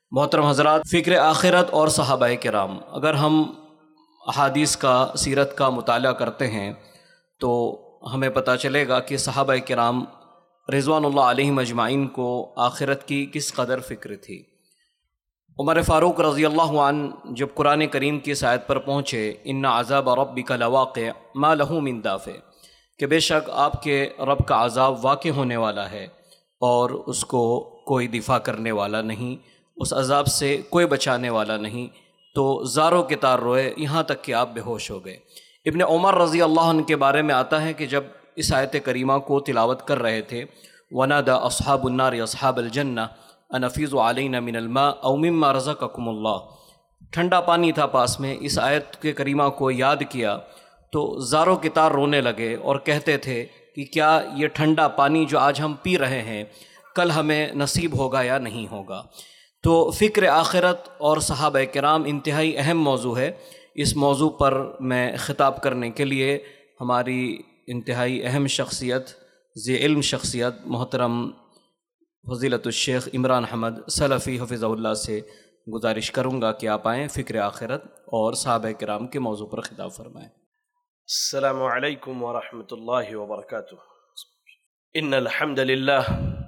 محترم حضرات، فکر آخرت اور صحابہ کرام، اگر ہم احادیث کا، سیرت کا مطالعہ کرتے ہیں تو ہمیں پتہ چلے گا کہ صحابہ کرام رضوان اللہ علیہم اجمعین کو آخرت کی کس قدر فکر تھی۔ عمر فاروق رضی اللہ عنہ جب قرآن کریم کی اس آیت پر پہنچے، ان عذاب ربک لواقع ما لہ من دافع، کہ بے شک آپ کے رب کا عذاب واقع ہونے والا ہے اور اس کو کوئی دفاع کرنے والا نہیں، اس عذاب سے کوئی بچانے والا نہیں، تو زاروں کے تار روئے یہاں تک کہ آپ بے ہوش ہو گئے۔ ابن عمر رضی اللہ عنہ کے بارے میں آتا ہے کہ جب اس آیت کریمہ کو تلاوت کر رہے تھے، وَنَادَى أَصْحَابُ النَّارِ أَصْحَابَ الْجَنَّةِ أَنْ أَفِيضُوا عَلَيْنَا مِنَ الْمَاءِ أَوْ مِمَّا رَزَقَكُمُ اللَّهُ، ٹھنڈا پانی تھا پاس میں۔ اس آیت کے کریمہ کو یاد کیا تو زاروں کے تار رونے لگے اور کہتے تھے کہ کیا یہ ٹھنڈا پانی جو آج ہم پی رہے ہیں کل ہمیں نصیب ہوگا یا نہیں ہوگا۔ تو فکر آخرت اور صحابہ کرام انتہائی اہم موضوع ہے۔ اس موضوع پر میں خطاب کرنے کے لیے ہماری انتہائی اہم شخصیت، ذی علم شخصیت، محترم فضیلت الشیخ عمران احمد سلفی حفظہ اللہ سے گزارش کروں گا کہ آپ آئیں، فکر آخرت اور صحابہ کرام کے موضوع پر خطاب فرمائیں۔ السلام علیکم ورحمۃ اللہ وبرکاتہ۔ ان الحمد للہ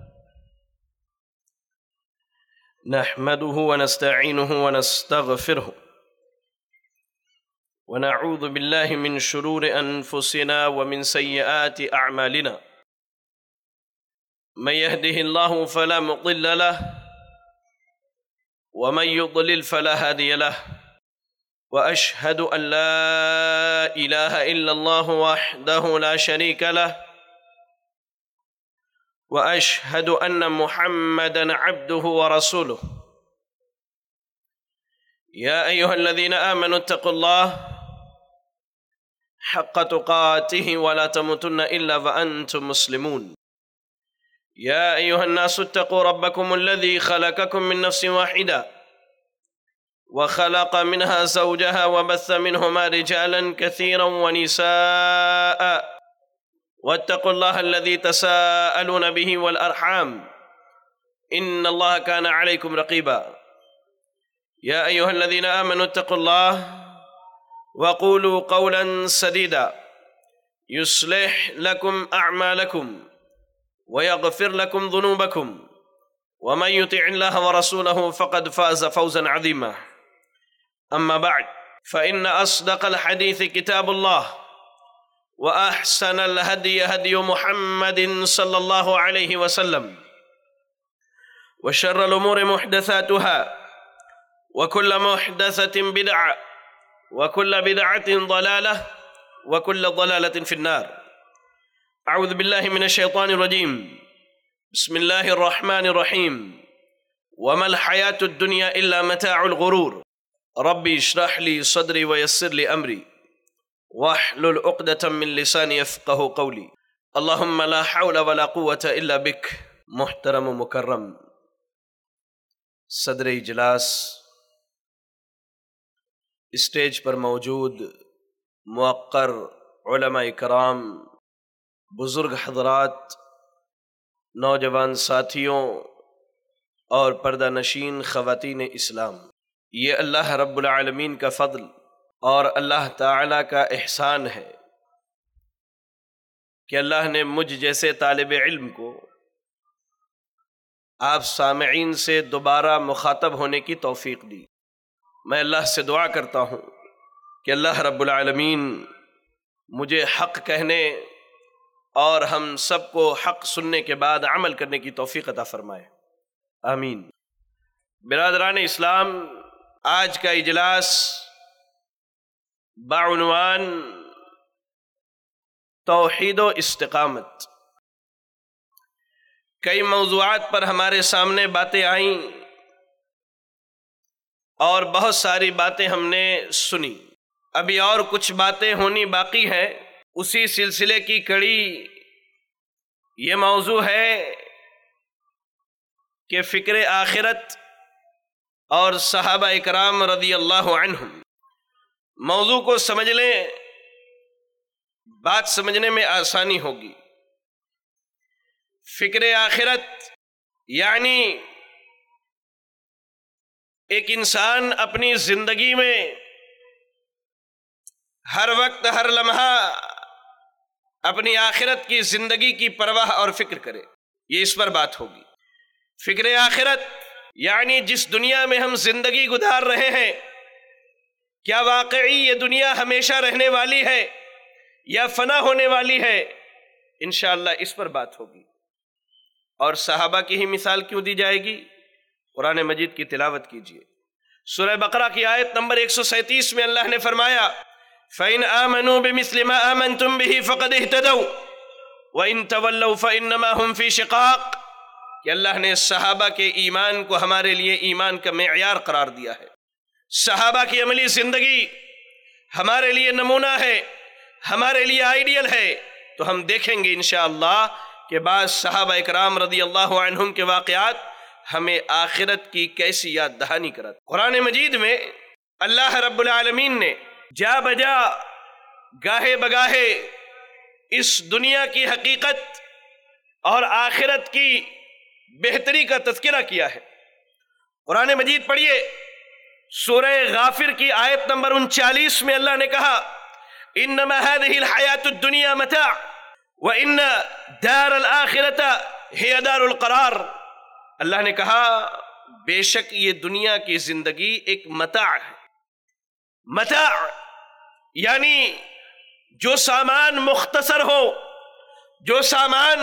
نحمده ونستعینه ونستغفره ونعوذ باللہ من شرور انفسنا ومن سیئات اعمالنا، من يهده الله فلا مضل له ومن يضلل فلا هادي له، واشهد ان لا اله الا الله وحده لا شريك له، واشهد ان محمدا عبده ورسوله۔ يا ايها الذين امنوا اتقوا الله حق تقاته ولا تموتن الا وانتم مسلمون۔ يا ايها الناس اتقوا ربكم الذي خلقكم من نفس واحدة وخلق منها زوجها وبث منهما رجالا كثيرا ونساء، واتقوا الله الذي تساءلون به والأرحام إن الله كان عليكم رقيبا۔ يا أيها الذين آمنوا اتقوا الله وقولوا قولا سديدا يصلح لكم أعمالكم ويغفر لكم ذنوبكم، ومن يطع الله ورسوله فقد فاز فوزا عظيما۔ أما بعد، فإن أصدق الحديث كتاب الله، وأحسن الهدي هدي محمد صلى الله عليه وسلم، وشر الأمور محدثاتها، وكل محدثة بدعة، وكل بدعة ضلالة، وكل ضلالة في النار۔ أعوذ بالله من الشيطان الرجيم، بسم الله الرحمن الرحيم، وما الحياة الدنيا إلا متاع الغرور، ربي اشرح لي صدري ويسر لي أمري واحلل عقدة من لساني يفقه قولي، اللهم لا حول ولا قوة إلا بك۔ محترم و مکرم صدر اجلاس، اسٹیج پر موجود موقر علماء کرام، بزرگ حضرات، نوجوان ساتھیوں اور پردہ نشین خواتین اسلام، یہ اللہ رب العالمین کا فضل اور اللہ تعالیٰ کا احسان ہے کہ اللہ نے مجھ جیسے طالب علم کو آپ سامعین سے دوبارہ مخاطب ہونے کی توفیق دی۔ میں اللہ سے دعا کرتا ہوں کہ اللہ رب العالمین مجھے حق کہنے اور ہم سب کو حق سننے کے بعد عمل کرنے کی توفیق عطا فرمائے، آمین۔ برادران اسلام، آج کا اجلاس بعنوان توحید و استقامت، کئی موضوعات پر ہمارے سامنے باتیں آئیں اور بہت ساری باتیں ہم نے سنی، ابھی اور کچھ باتیں ہونی باقی ہیں۔ اسی سلسلے کی کڑی یہ موضوع ہے کہ فکر آخرت اور صحابہ اکرام رضی اللہ عنہم۔ موضوع کو سمجھ لیں، بات سمجھنے میں آسانی ہوگی۔ فکر آخرت یعنی ایک انسان اپنی زندگی میں ہر وقت ہر لمحہ اپنی آخرت کی زندگی کی پرواہ اور فکر کرے، یہ اس پر بات ہوگی۔ فکر آخرت یعنی جس دنیا میں ہم زندگی گزار رہے ہیں، کیا واقعی یہ دنیا ہمیشہ رہنے والی ہے یا فنا ہونے والی ہے؟ انشاءاللہ اس پر بات ہوگی۔ اور صحابہ کی ہی مثال کیوں دی جائے گی؟ قرآن مجید کی تلاوت کیجیے۔ سورہ بقرہ کی آیت نمبر 137 میں اللہ نے فرمایا فَإِنْ آمَنُوا بِمِثْلِ مَا آمَنْتُمْ بِهِ فَقَدْ اهْتَدَوْا وَإِنْ تَوَلَّوْا فَإِنَّمَا هُمْ فِي شِقَاقٍ، کہ اللہ نے صحابہ کے ایمان کو ہمارے لیے ایمان کا معیار قرار دیا ہے۔ صحابہ کی عملی زندگی ہمارے لیے نمونہ ہے، ہمارے لیے آئیڈیل ہے، تو ہم دیکھیں گے انشاءاللہ کہ بعض صحابہ اکرام رضی اللہ عنہم کے واقعات ہمیں آخرت کی کیسی یاد دہانی کرت۔ قرآن مجید میں اللہ رب العالمین نے جا بجا گاہے بگاہے اس دنیا کی حقیقت اور آخرت کی بہتری کا تذکرہ کیا ہے۔ قرآن مجید پڑھیے، سورہ غافر کی آیت نمبر 39 میں اللہ نے کہا انما هذه الحیات الدنیا متاع وان دار الآخرۃ هي دار القرار۔ اللہ نے کہا بے شک یہ دنیا کی زندگی ایک متاع ہے۔ متاع یعنی جو سامان مختصر ہو، جو سامان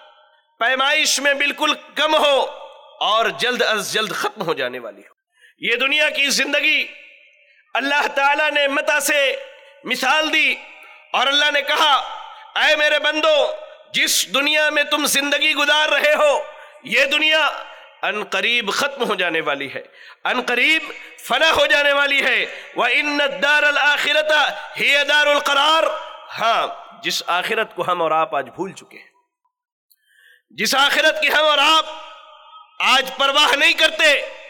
پیمائش میں بالکل کم ہو اور جلد از جلد ختم ہو جانے والی ہو۔ یہ دنیا کی زندگی اللہ تعالیٰ نے متاع سے مثال دی، اور اللہ نے کہا اے میرے بندو، جس دنیا میں تم زندگی گزار رہے ہو یہ دنیا ان قریب ختم ہو جانے والی ہے، ان قریب فنا ہو جانے والی ہے۔ وَإِنَّ الدَّارَ الْآخِرَةَ هِيَ دَارُ الْقَرَارِ، ہاں جس آخرت کو ہم اور آپ آج بھول چکے ہیں، جس آخرت کی ہم اور آپ آج پرواہ نہیں کرتے،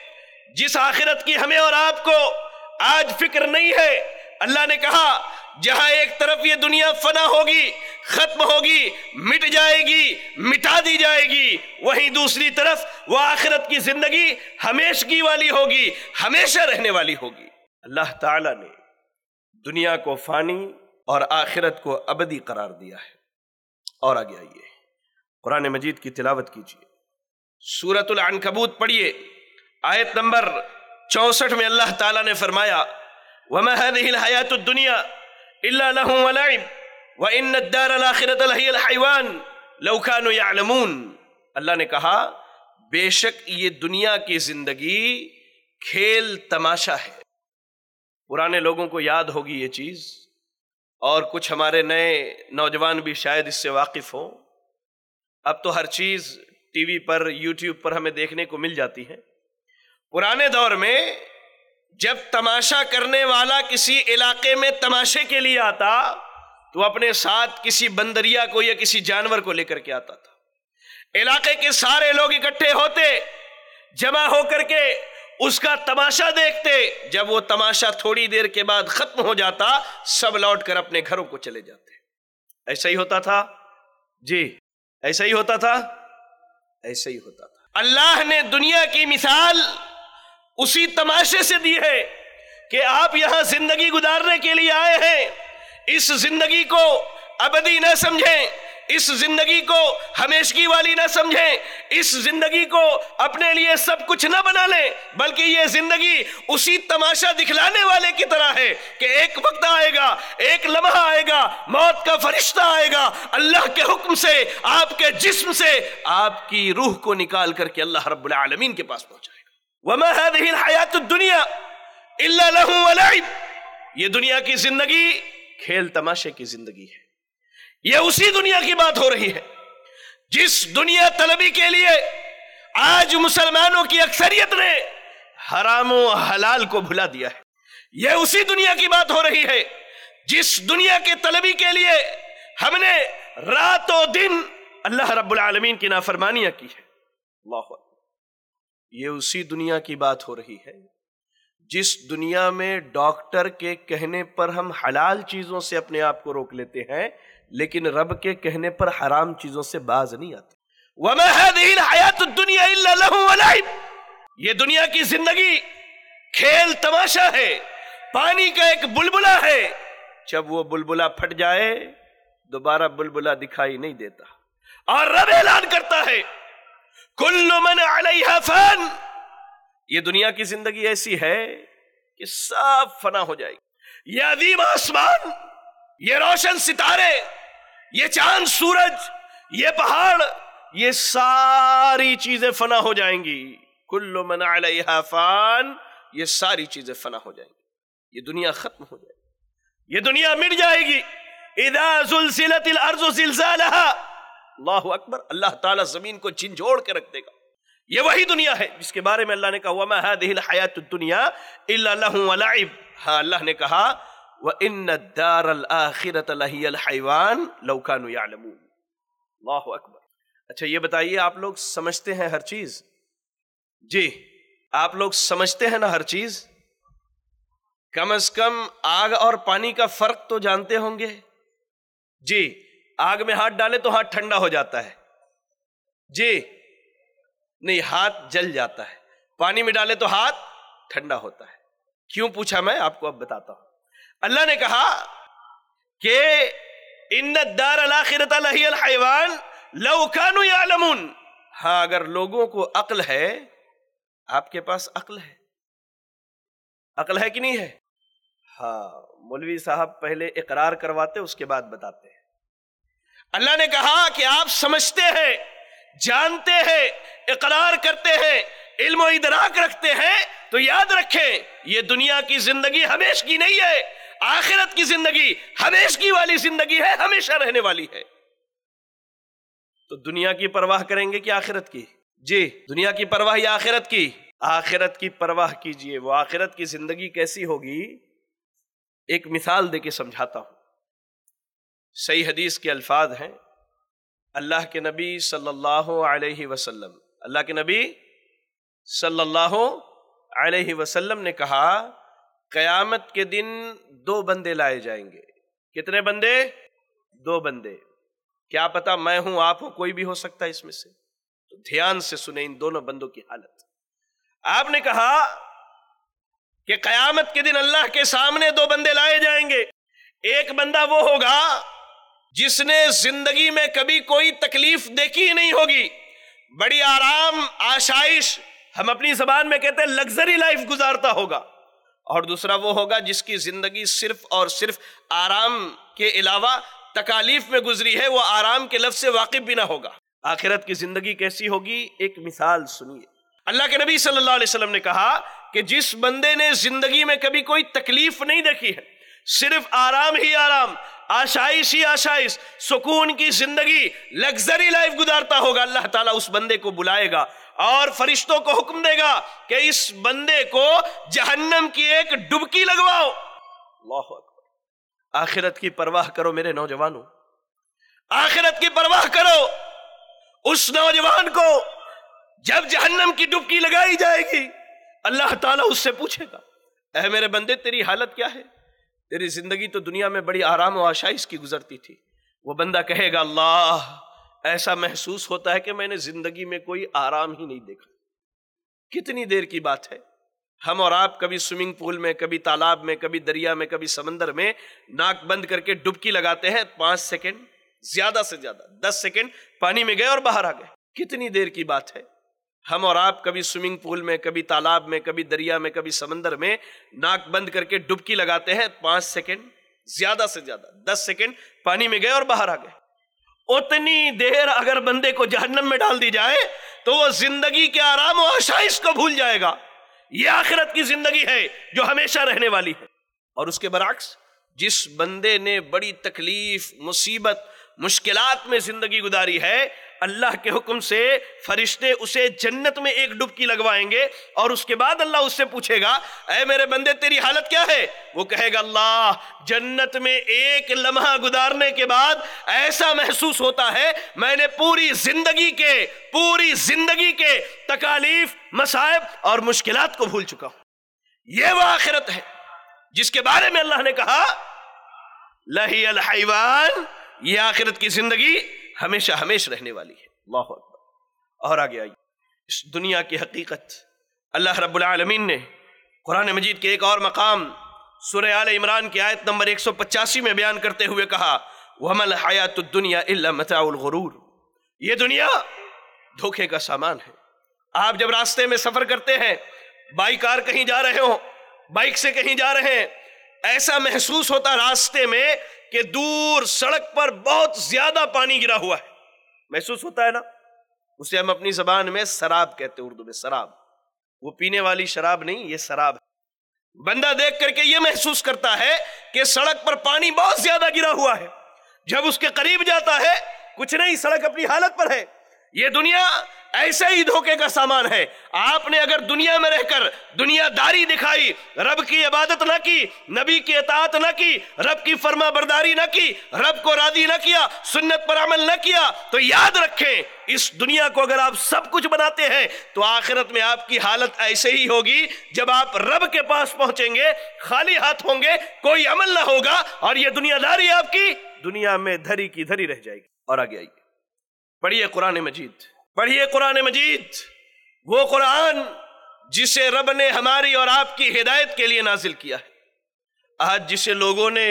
جس آخرت کی ہمیں اور آپ کو آج فکر نہیں ہے، اللہ نے کہا جہاں ایک طرف یہ دنیا فنا ہوگی، ختم ہوگی، مٹ جائے گی، مٹا دی جائے گی، وہیں دوسری طرف وہ آخرت کی زندگی ہمیشگی والی ہوگی، ہمیشہ رہنے والی ہوگی۔ اللہ تعالیٰ نے دنیا کو فانی اور آخرت کو ابدی قرار دیا ہے۔ اور آگے آئیے، قرآن مجید کی تلاوت کیجیے۔ سورۃ العنکبوت پڑھیے، آیت نمبر 64 میں اللہ تعالیٰ نے فرمایا وَمَا هَذِهِ الْحَيَاةُ الدُّنْيَا إِلَّا لَهْوٌ وَلَعِبٌ وَإِنَّ الدَّارَ الْآخِرَةَ لَهِيَ الْحَيْوَانُ لَوْ كَانُوا يَعْلَمُونَ۔ اللہ نے کہا بے شک یہ دنیا کی زندگی کھیل تماشا ہے۔ پرانے لوگوں کو یاد ہوگی یہ چیز، اور کچھ ہمارے نئے نوجوان بھی شاید اس سے واقف ہوں۔ اب تو ہر چیز ٹی وی پر، یوٹیوب پر ہمیں دیکھنے کو مل جاتی ہے۔ پرانے دور میں جب تماشا کرنے والا کسی علاقے میں تماشے کے لیے آتا تو اپنے ساتھ کسی بندریا کو یا کسی جانور کو لے کر کے آتا تھا۔ علاقے کے سارے لوگ اکٹھے ہوتے، جمع ہو کر کے اس کا تماشا دیکھتے۔ جب وہ تماشا تھوڑی دیر کے بعد ختم ہو جاتا، سب لوٹ کر اپنے گھروں کو چلے جاتے۔ ایسا ہی ہوتا تھا؟ جی ایسا ہی ہوتا تھا، ایسا ہی ہوتا تھا۔ اللہ نے دنیا کی مثال اسی تماشے سے دی ہے کہ آپ یہاں زندگی گزارنے کے لیے آئے ہیں، اس زندگی کو ابدی نہ سمجھیں، اس زندگی کو ہمیشگی والی نہ سمجھیں، اس زندگی کو اپنے لیے سب کچھ نہ بنا لیں، بلکہ یہ زندگی اسی تماشا دکھلانے والے کی طرح ہے کہ ایک وقت آئے گا، ایک لمحہ آئے گا، موت کا فرشتہ آئے گا، اللہ کے حکم سے آپ کے جسم سے آپ کی روح کو نکال کر کے اللہ رب العالمین کے پاس پہنچائے گا۔ وَمَا هَذِهِ الْحَيَاةُ الدُّنْيَا إِلَّا لَهْوٌ وَلَعِبٌ، یہ دنیا کی زندگی کھیل تماشے کی زندگی ہے۔ یہ اسی دنیا کی بات ہو رہی ہے جس دنیا طلبی کے لیے آج مسلمانوں کی اکثریت نے حرام و حلال کو بھلا دیا ہے۔ یہ اسی دنیا کی بات ہو رہی ہے جس دنیا کے طلبی کے لیے ہم نے رات و دن اللہ رب العالمین کی نافرمانیاں کی ہے۔ اللہ اکبر۔ یہ اسی دنیا کی بات ہو رہی ہے جس دنیا میں ڈاکٹر کے کہنے پر ہم حلال چیزوں سے اپنے آپ کو روک لیتے ہیں، لیکن رب کے کہنے پر حرام چیزوں سے باز نہیں آتے۔ وَمَا هَذِهِ الْحَيَاةُ الدُّنْيَا إِلَّا لَهْوٌ وَلَعِبٌ، یہ دنیا کی زندگی کھیل تماشا ہے، پانی کا ایک بلبلا ہے، جب وہ بلبلا پھٹ جائے دوبارہ بلبلا دکھائی نہیں دیتا۔ اور رب اعلان کرتا ہے کل من علیہا فان، یہ دنیا کی زندگی ایسی ہے کہ سب فنا ہو جائے گی۔ یہ عظیم آسمان، یہ روشن ستارے، یہ چاند سورج، یہ پہاڑ، یہ ساری چیزیں فنا ہو جائیں گی۔ کل من علیہا فان، یہ ساری چیزیں فنا ہو جائیں گی، یہ دنیا ختم ہو جائے گی، یہ دنیا مٹ جائے گی۔ اذا زلزلت الارض زلزالہا، اللہ اکبر، اللہ تعالیٰ زمین کو جھنجھوڑ کے رکھ دے گا۔ یہ وہی دنیا ہے جس کے بارے میں اللہ نے کہا وما هذه الحیاۃ الدنیا الا لهو ولعب۔ ہاں اللہ نے کہا وان الدار الاخرۃ لہی الحیوان لو كانوا يعلمون۔ اللہ اکبر۔ اچھا یہ بتائیے آپ لوگ سمجھتے ہیں ہر چیز؟ جی آپ لوگ سمجھتے ہیں نا ہر چیز؟ کم از کم آگ اور پانی کا فرق تو جانتے ہوں گے؟ جی آگ میں ہاتھ ڈالے تو ہاتھ ٹھنڈا ہو جاتا ہے، جی نہیں ہاتھ جل جاتا ہے، پانی میں ڈالے تو ہاتھ ٹھنڈا ہوتا ہے۔ کیوں پوچھا میں آپ کو اب بتاتا ہوں۔ اللہ نے کہا کہ ان الدار الاخرۃ لہی الحیوان لو كانوا يعلمون۔ ہاں اگر لوگوں کو عقل ہے، آپ کے پاس عقل ہے، عقل ہے کہ نہیں ہے؟ ہاں مولوی صاحب پہلے اقرار کرواتے اس کے بعد بتاتے ہیں۔ اللہ نے کہا کہ آپ سمجھتے ہیں، جانتے ہیں، اقرار کرتے ہیں، علم و ادراک رکھتے ہیں، تو یاد رکھیں یہ دنیا کی زندگی ہمیشہ کی نہیں ہے، آخرت کی زندگی ہمیشہ کی والی زندگی ہے، ہمیشہ رہنے والی ہے۔ تو دنیا کی پرواہ کریں گے کہ آخرت کی؟ جی دنیا کی پرواہ یا آخرت کی؟ آخرت کی پرواہ کیجئے۔ وہ آخرت کی زندگی کیسی ہوگی ایک مثال دے کے سمجھاتا ہوں۔ صحیح حدیث کے الفاظ ہیں، اللہ کے نبی صلی اللہ علیہ وسلم، اللہ کے نبی صلی اللہ علیہ وسلم نے کہا قیامت کے دن دو بندے لائے جائیں گے۔ کتنے بندے؟ دو بندے۔ کیا پتا میں ہوں، آپ ہوں، کوئی بھی ہو سکتا ہے اس میں سے، تو دھیان سے سنیں ان دونوں بندوں کی حالت۔ آپ نے کہا کہ قیامت کے دن اللہ کے سامنے دو بندے لائے جائیں گے۔ ایک بندہ وہ ہوگا جس نے زندگی میں کبھی کوئی تکلیف دیکھی ہی نہیں ہوگی، بڑی آرام آشائش، ہم اپنی زبان میں کہتے ہیں لگژری لائف گزارتا ہوگا۔ اور دوسرا وہ ہوگا جس کی زندگی صرف اور صرف آرام کے علاوہ تکالیف میں گزری ہے، وہ آرام کے لفظ سے واقف بھی نہ ہوگا۔ آخرت کی زندگی کیسی ہوگی ایک مثال سنیے۔ اللہ کے نبی صلی اللہ علیہ وسلم نے کہا کہ جس بندے نے زندگی میں کبھی کوئی تکلیف نہیں دیکھی ہے، صرف آرام ہی آرام، آشائش ہی آشائش، سکون کی زندگی، لگژری لائف گزارتا ہوگا، اللہ تعالیٰ اس بندے کو بلائے گا اور فرشتوں کو حکم دے گا کہ اس بندے کو جہنم کی ایک ڈبکی لگواؤ۔ اللہ اکبر۔ آخرت کی پرواہ کرو میرے نوجوانوں، آخرت کی پرواہ کرو۔ اس نوجوان کو جب جہنم کی ڈبکی لگائی جائے گی اللہ تعالیٰ اس سے پوچھے گا اے میرے بندے تیری حالت کیا ہے؟ تیری زندگی تو دنیا میں بڑی آرام و آشائش کی گزرتی تھی۔ وہ بندہ کہے گا اللہ ایسا محسوس ہوتا ہے کہ میں نے زندگی میں کوئی آرام ہی نہیں دیکھا۔ کتنی دیر کی بات ہے، ہم اور آپ کبھی سوئمنگ پول میں، کبھی تالاب میں، کبھی دریا میں، کبھی سمندر میں ناک بند کر کے ڈبکی لگاتے ہیں، 5 سیکنڈ، زیادہ سے زیادہ 10 سیکنڈ پانی میں گئے اور باہر آ گئے۔ کتنی دیر کی بات ہے، ہم اور آپ کبھی سوئمنگ پول میں، کبھی تالاب میں، کبھی دریا میں، کبھی سمندر میں ناک بند کر کے ڈبکی لگاتے ہیں، 5 سیکنڈ، زیادہ سے زیادہ 10 سیکنڈ پانی میں گئے اور باہر آ گئے۔ اتنی دیر اگر بندے کو جہنم میں ڈال دی جائے تو وہ زندگی کے آرام و آشائش کو بھول جائے گا۔ یہ آخرت کی زندگی ہے جو ہمیشہ رہنے والی ہے۔ اور اس کے برعکس جس بندے نے بڑی تکلیف، مصیبت، مشکلات میں زندگی گزاری ہے، اللہ کے حکم سے فرشتے اسے جنت میں ایک ڈبکی لگوائیں گے اور اس کے بعد اللہ اس سے پوچھے گا اے میرے بندے تیری حالت کیا ہے؟ وہ کہے گا اللہ جنت میں ایک لمحہ گزارنے کے بعد ایسا محسوس ہوتا ہے میں نے پوری زندگی کے تکالیف، مصائب اور مشکلات کو بھول چکا ہوں۔ یہ وہ آخرت ہے جس کے بارے میں اللہ نے کہا لہی الحیوان، یہ آخرت کی زندگی ہمیشہ ہمیشہ رہنے والی ہے۔ اللہ اکبر۔ اور آگے آئیے، اس دنیا کی حقیقت اللہ رب العالمین نے قرآن مجید کے ایک اور مقام سورہ آل عمران کی آیت نمبر 185 میں بیان کرتے ہوئے کہا وَمَا الْحَيَاةُ الدُّنْيَا إِلَّا مَتَاعُ الْغُرُورِ، یہ دنیا دھوکے کا سامان ہے۔ آپ جب راستے میں سفر کرتے ہیں، بائی کار کہیں جا رہے ہو، بائک سے کہیں جا رہے ہیں، ایسا محسوس ہوتا راستے میں کہ دور سڑک پر بہت زیادہ پانی گرا ہوا ہے، محسوس ہوتا ہے نا؟ اسے ہم اپنی زبان میں سراب کہتے ہیں، اردو میں سراب، وہ پینے والی شراب نہیں، یہ سراب ہے۔ بندہ دیکھ کر کے یہ محسوس کرتا ہے کہ سڑک پر پانی بہت زیادہ گرا ہوا ہے، جب اس کے قریب جاتا ہے کچھ نہیں، سڑک اپنی حالت پر ہے۔ یہ دنیا ایسے ہی دھوکے کا سامان ہے۔ آپ نے اگر دنیا میں رہ کر دنیا داری دکھائی، رب کی عبادت نہ کی، نبی کی اطاعت نہ کی، رب کی فرما برداری نہ کی، رب کو راضی نہ کیا، سنت پر عمل نہ کیا، تو یاد رکھیں اس دنیا کو اگر آپ سب کچھ بناتے ہیں تو آخرت میں آپ کی حالت ایسے ہی ہوگی جب آپ رب کے پاس پہنچیں گے خالی ہاتھ ہوں گے، کوئی عمل نہ ہوگا، اور یہ دنیا داری آپ کی دنیا میں دھری کی دھری رہ جائے گی۔ اور آگے آئیے، پڑھیے قرآن مجید، پڑھیے قرآن مجید، وہ قرآن جسے رب نے ہماری اور آپ کی ہدایت کے لیے نازل کیا ہے۔ آج جسے لوگوں نے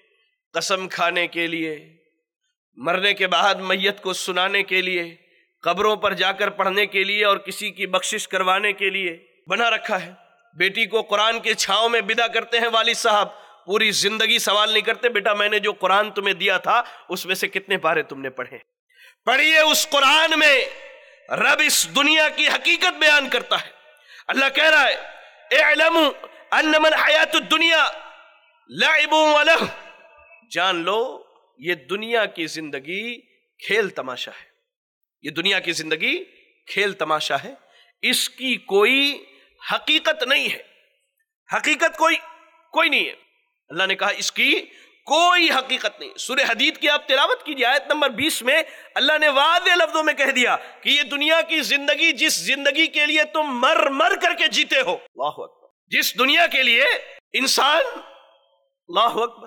قسم کھانے کے لیے، مرنے کے بعد میت کو سنانے کے لیے، قبروں پر جا کر پڑھنے کے لیے اور کسی کی بخشش کروانے کے لیے بنا رکھا ہے۔ بیٹی کو قرآن کے چھاؤں میں بدا کرتے ہیں والد صاحب، پوری زندگی سوال نہیں کرتے بیٹا میں نے جو قرآن تمہیں دیا تھا اس میں سے کتنے پارے تم نے پڑھے۔ پڑھیے اس قرآن میں رب اس دنیا کی حقیقت بیان کرتا ہے۔ اللہ کہہ رہا ہے اعلموا انما الحیاۃ الدنیا لعب ولہو، جان لو یہ دنیا کی زندگی کھیل تماشا ہے، یہ دنیا کی زندگی کھیل تماشا ہے، اس کی کوئی حقیقت نہیں ہے، حقیقت کوئی نہیں ہے۔ اللہ نے کہا اس کی کوئی حقیقت نہیں۔ سورہ حدید کی آپ تلاوت کیجئے، آیت نمبر 20 میں اللہ نے واضح لفظوں میں کہہ دیا کہ یہ دنیا کی زندگی جس زندگی کے لیے تم مر کر کے جیتے ہو، اللہ اکبر، جس دنیا کے لیے انسان، اللہ اکبر،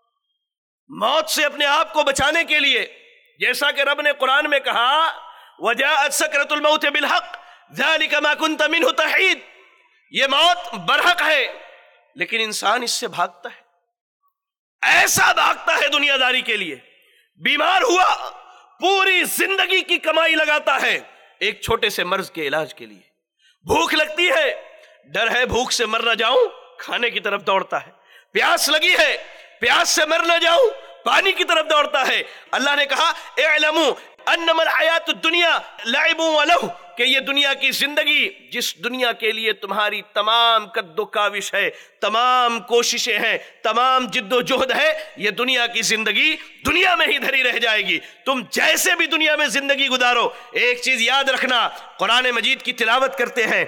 موت سے اپنے آپ کو بچانے کے لیے، جیسا کہ رب نے قرآن میں کہا وَجَاءَتْ سَكْرَةُ الْمَوْتِ بِالْحَقِّ ذَلِكَ مَا كُنْتَ مِنْهُ تَحِيدُ، یہ موت برحق ہے لیکن انسان اس سے بھاگتا ہے، ایسا بھاگتا ہے دنیا داری کے لیے، بیمار ہوا پوری زندگی کی کمائی لگاتا ہے ایک چھوٹے سے مرض کے علاج کے لیے، بھوک لگتی ہے، ڈر ہے بھوک سے مر نہ جاؤں، کھانے کی طرف دوڑتا ہے، پیاس لگی ہے، پیاس سے مر نہ جاؤں، پانی کی طرف دوڑتا ہے۔ اللہ نے کہا اعلموا انما الحیاۃ الدنیا لعب ولہو، کہ یہ دنیا کی زندگی جس دنیا کے لیے تمہاری تمام قد و کاوش ہے، تمام کوششیں ہیں، تمام جد و جہد ہے، یہ دنیا کی زندگی دنیا میں ہی دھری رہ جائے گی۔ تم جیسے بھی دنیا میں زندگی گزارو، ایک چیز یاد رکھنا، قرآن مجید کی تلاوت کرتے ہیں،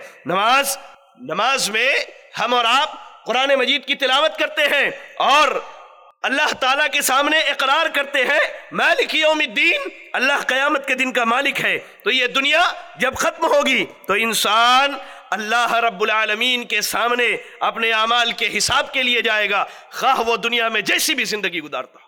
نماز میں ہم اور آپ قرآن مجید کی تلاوت کرتے ہیں اور اللہ تعالیٰ کے سامنے اقرار کرتے ہیں مالک یوم الدین، اللہ قیامت کے دن کا مالک ہے۔ تو یہ دنیا جب ختم ہوگی تو انسان اللہ رب العالمین کے سامنے اپنے اعمال کے حساب کے لیے جائے گا، خواہ وہ دنیا میں جیسی بھی زندگی گزارتا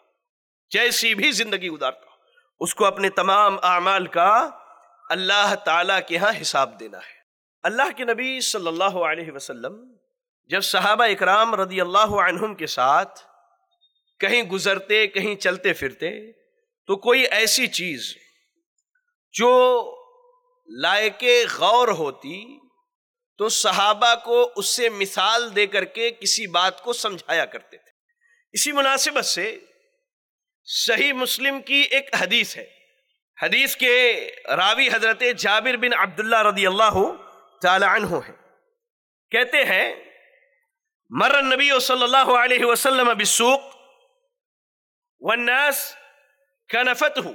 ہو، اس کو اپنے تمام اعمال کا اللہ تعالیٰ کے ہاں حساب دینا ہے۔ اللہ کے نبی صلی اللہ علیہ وسلم جب صحابہ اکرام رضی اللہ عنہم کے ساتھ کہیں گزرتے، کہیں چلتے پھرتے، تو کوئی ایسی چیز جو لائق غور ہوتی تو صحابہ کو اس سے مثال دے کر کے کسی بات کو سمجھایا کرتے تھے۔ اسی مناسبت سے صحیح مسلم کی ایک حدیث ہے، حدیث کے راوی حضرت جابر بن عبداللہ رضی اللہ تعالی عنہ ہیں، کہتے ہیں مر النبی صلی اللہ علیہ وسلم بالسوق والناس کنفته،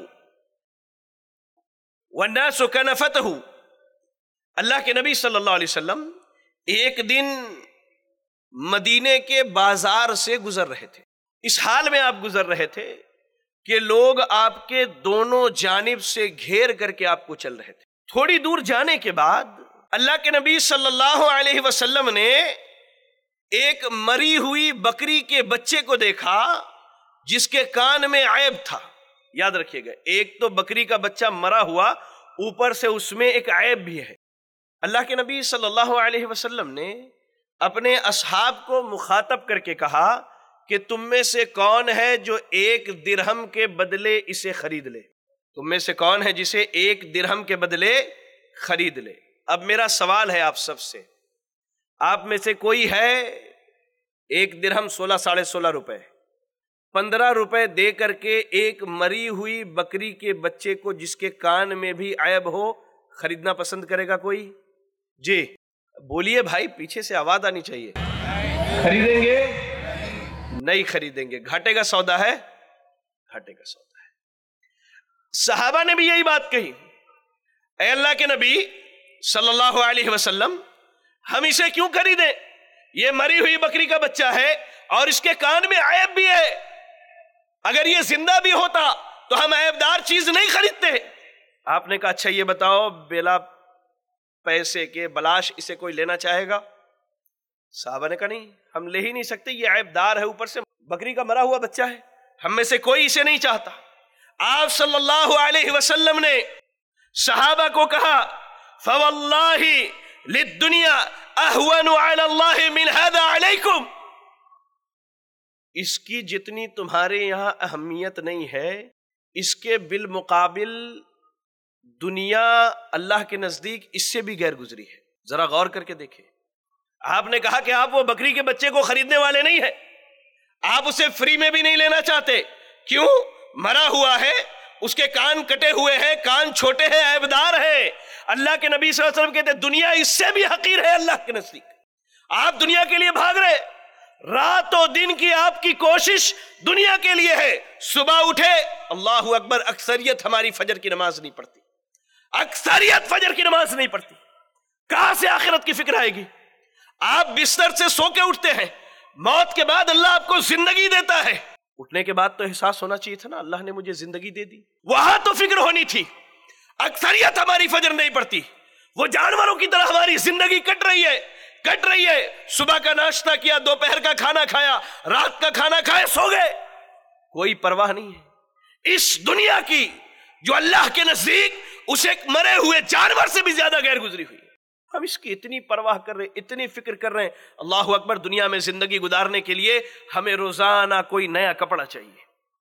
اللہ کے نبی صلی اللہ علیہ وسلم ایک دن مدینے کے بازار سے گزر رہے تھے، اس حال میں آپ گزر رہے تھے کہ لوگ آپ کے دونوں جانب سے گھیر کر کے آپ کو چل رہے تھے۔ تھوڑی دور جانے کے بعد اللہ کے نبی صلی اللہ علیہ وسلم نے ایک مری ہوئی بکری کے بچے کو دیکھا جس کے کان میں عیب تھا۔ یاد رکھیے گا، ایک تو بکری کا بچہ مرا ہوا، اوپر سے اس میں ایک عیب بھی ہے۔ اللہ کے نبی صلی اللہ علیہ وسلم نے اپنے اصحاب کو مخاطب کر کے کہا کہ تم میں سے کون ہے جو 1 درہم کے بدلے اسے خرید لے؟ تم میں سے کون ہے جسے 1 درہم کے بدلے خرید لے؟ اب میرا سوال ہے آپ سب سے، آپ میں سے کوئی ہے 1 درہم 16.5 روپے 15 روپے دے کر کے ایک مری ہوئی بکری کے بچے کو جس کے کان میں بھی عیب ہو خریدنا پسند کرے گا کوئی؟ جی بولیے بھائی، پیچھے سے آواز آنی چاہیے۔ خریدیں گے؟ نہیں خریدیں گے، گھاٹے کا سودا ہے، گھاٹے کا سودا ہے۔ صحابہ نے بھی یہی بات کہی، اے اللہ کے نبی صلی اللہ علیہ وسلم، ہم اسے کیوں خریدیں؟ یہ مری ہوئی بکری کا بچہ ہے اور اس کے کان میں عیب بھی ہے، اگر یہ زندہ بھی ہوتا تو ہم عیب دار چیز نہیں خریدتے۔ آپ نے کہا اچھا یہ بتاؤ، بلا پیسے کے بلاش اسے کوئی لینا چاہے گا؟ صحابہ نے کہا نہیں، ہم لے ہی نہیں سکتے، یہ عیب دار ہے، اوپر سے بکری کا مرا ہوا بچہ ہے، ہم میں سے کوئی اسے نہیں چاہتا۔ آپ صلی اللہ علیہ وسلم نے صحابہ کو کہا فَوَاللَّهِ لِلدُّنْيَا أَهْوَنُ عَلَى اللَّهِ مِنْ هَذَا عَلَيْكُمْ، اس کی جتنی تمہارے یہاں اہمیت نہیں ہے، اس کے بالمقابل دنیا اللہ کے نزدیک اس سے بھی غیر گزری ہے۔ ذرا غور کر کے دیکھیں، آپ نے کہا کہ آپ وہ بکری کے بچے کو خریدنے والے نہیں ہیں، آپ اسے فری میں بھی نہیں لینا چاہتے، کیوں؟ مرا ہوا ہے، اس کے کان کٹے ہوئے ہیں، کان چھوٹے ہیں، عیبدار ہے۔ اللہ کے نبی صلی اللہ علیہ وسلم کہتے ہیں دنیا اس سے بھی حقیر ہے اللہ کے نزدیک۔ آپ دنیا کے لیے بھاگ رہے، رات و دن کی آپ کی کوشش دنیا کے لیے ہے۔ صبح اٹھے اللہ اکبر، اکثریت ہماری فجر کی نماز نہیں پڑھتی، اکثریت فجر کی نماز نہیں پڑھتی، کہاں سے آخرت کی فکر آئے گی؟ آپ بستر سے سو کے اٹھتے ہیں، موت کے بعد اللہ آپ کو زندگی دیتا ہے، اٹھنے کے بعد تو احساس ہونا چاہیے تھا نا اللہ نے مجھے زندگی دے دی، وہاں تو فکر ہونی تھی۔ اکثریت ہماری فجر نہیں پڑتی، وہ جانوروں کی طرح ہماری زندگی کٹ رہی ہے، صبح کا ناشتہ کیا، دوپہر کا کھانا کھایا، رات کا کھانا کھائے، سو گئے، کوئی پرواہ نہیں ہے اس دنیا کی جو اللہ کے نزدیک اسے مرے ہوئے جانور سے بھی زیادہ غیر گزری ہوئی ہے۔ ہم اس کی اتنی پرواہ کر رہے ہیں، اتنی فکر کر رہے ہیں۔ اللہ اکبر، دنیا میں زندگی گزارنے کے لیے ہمیں روزانہ کوئی نیا کپڑا چاہیے،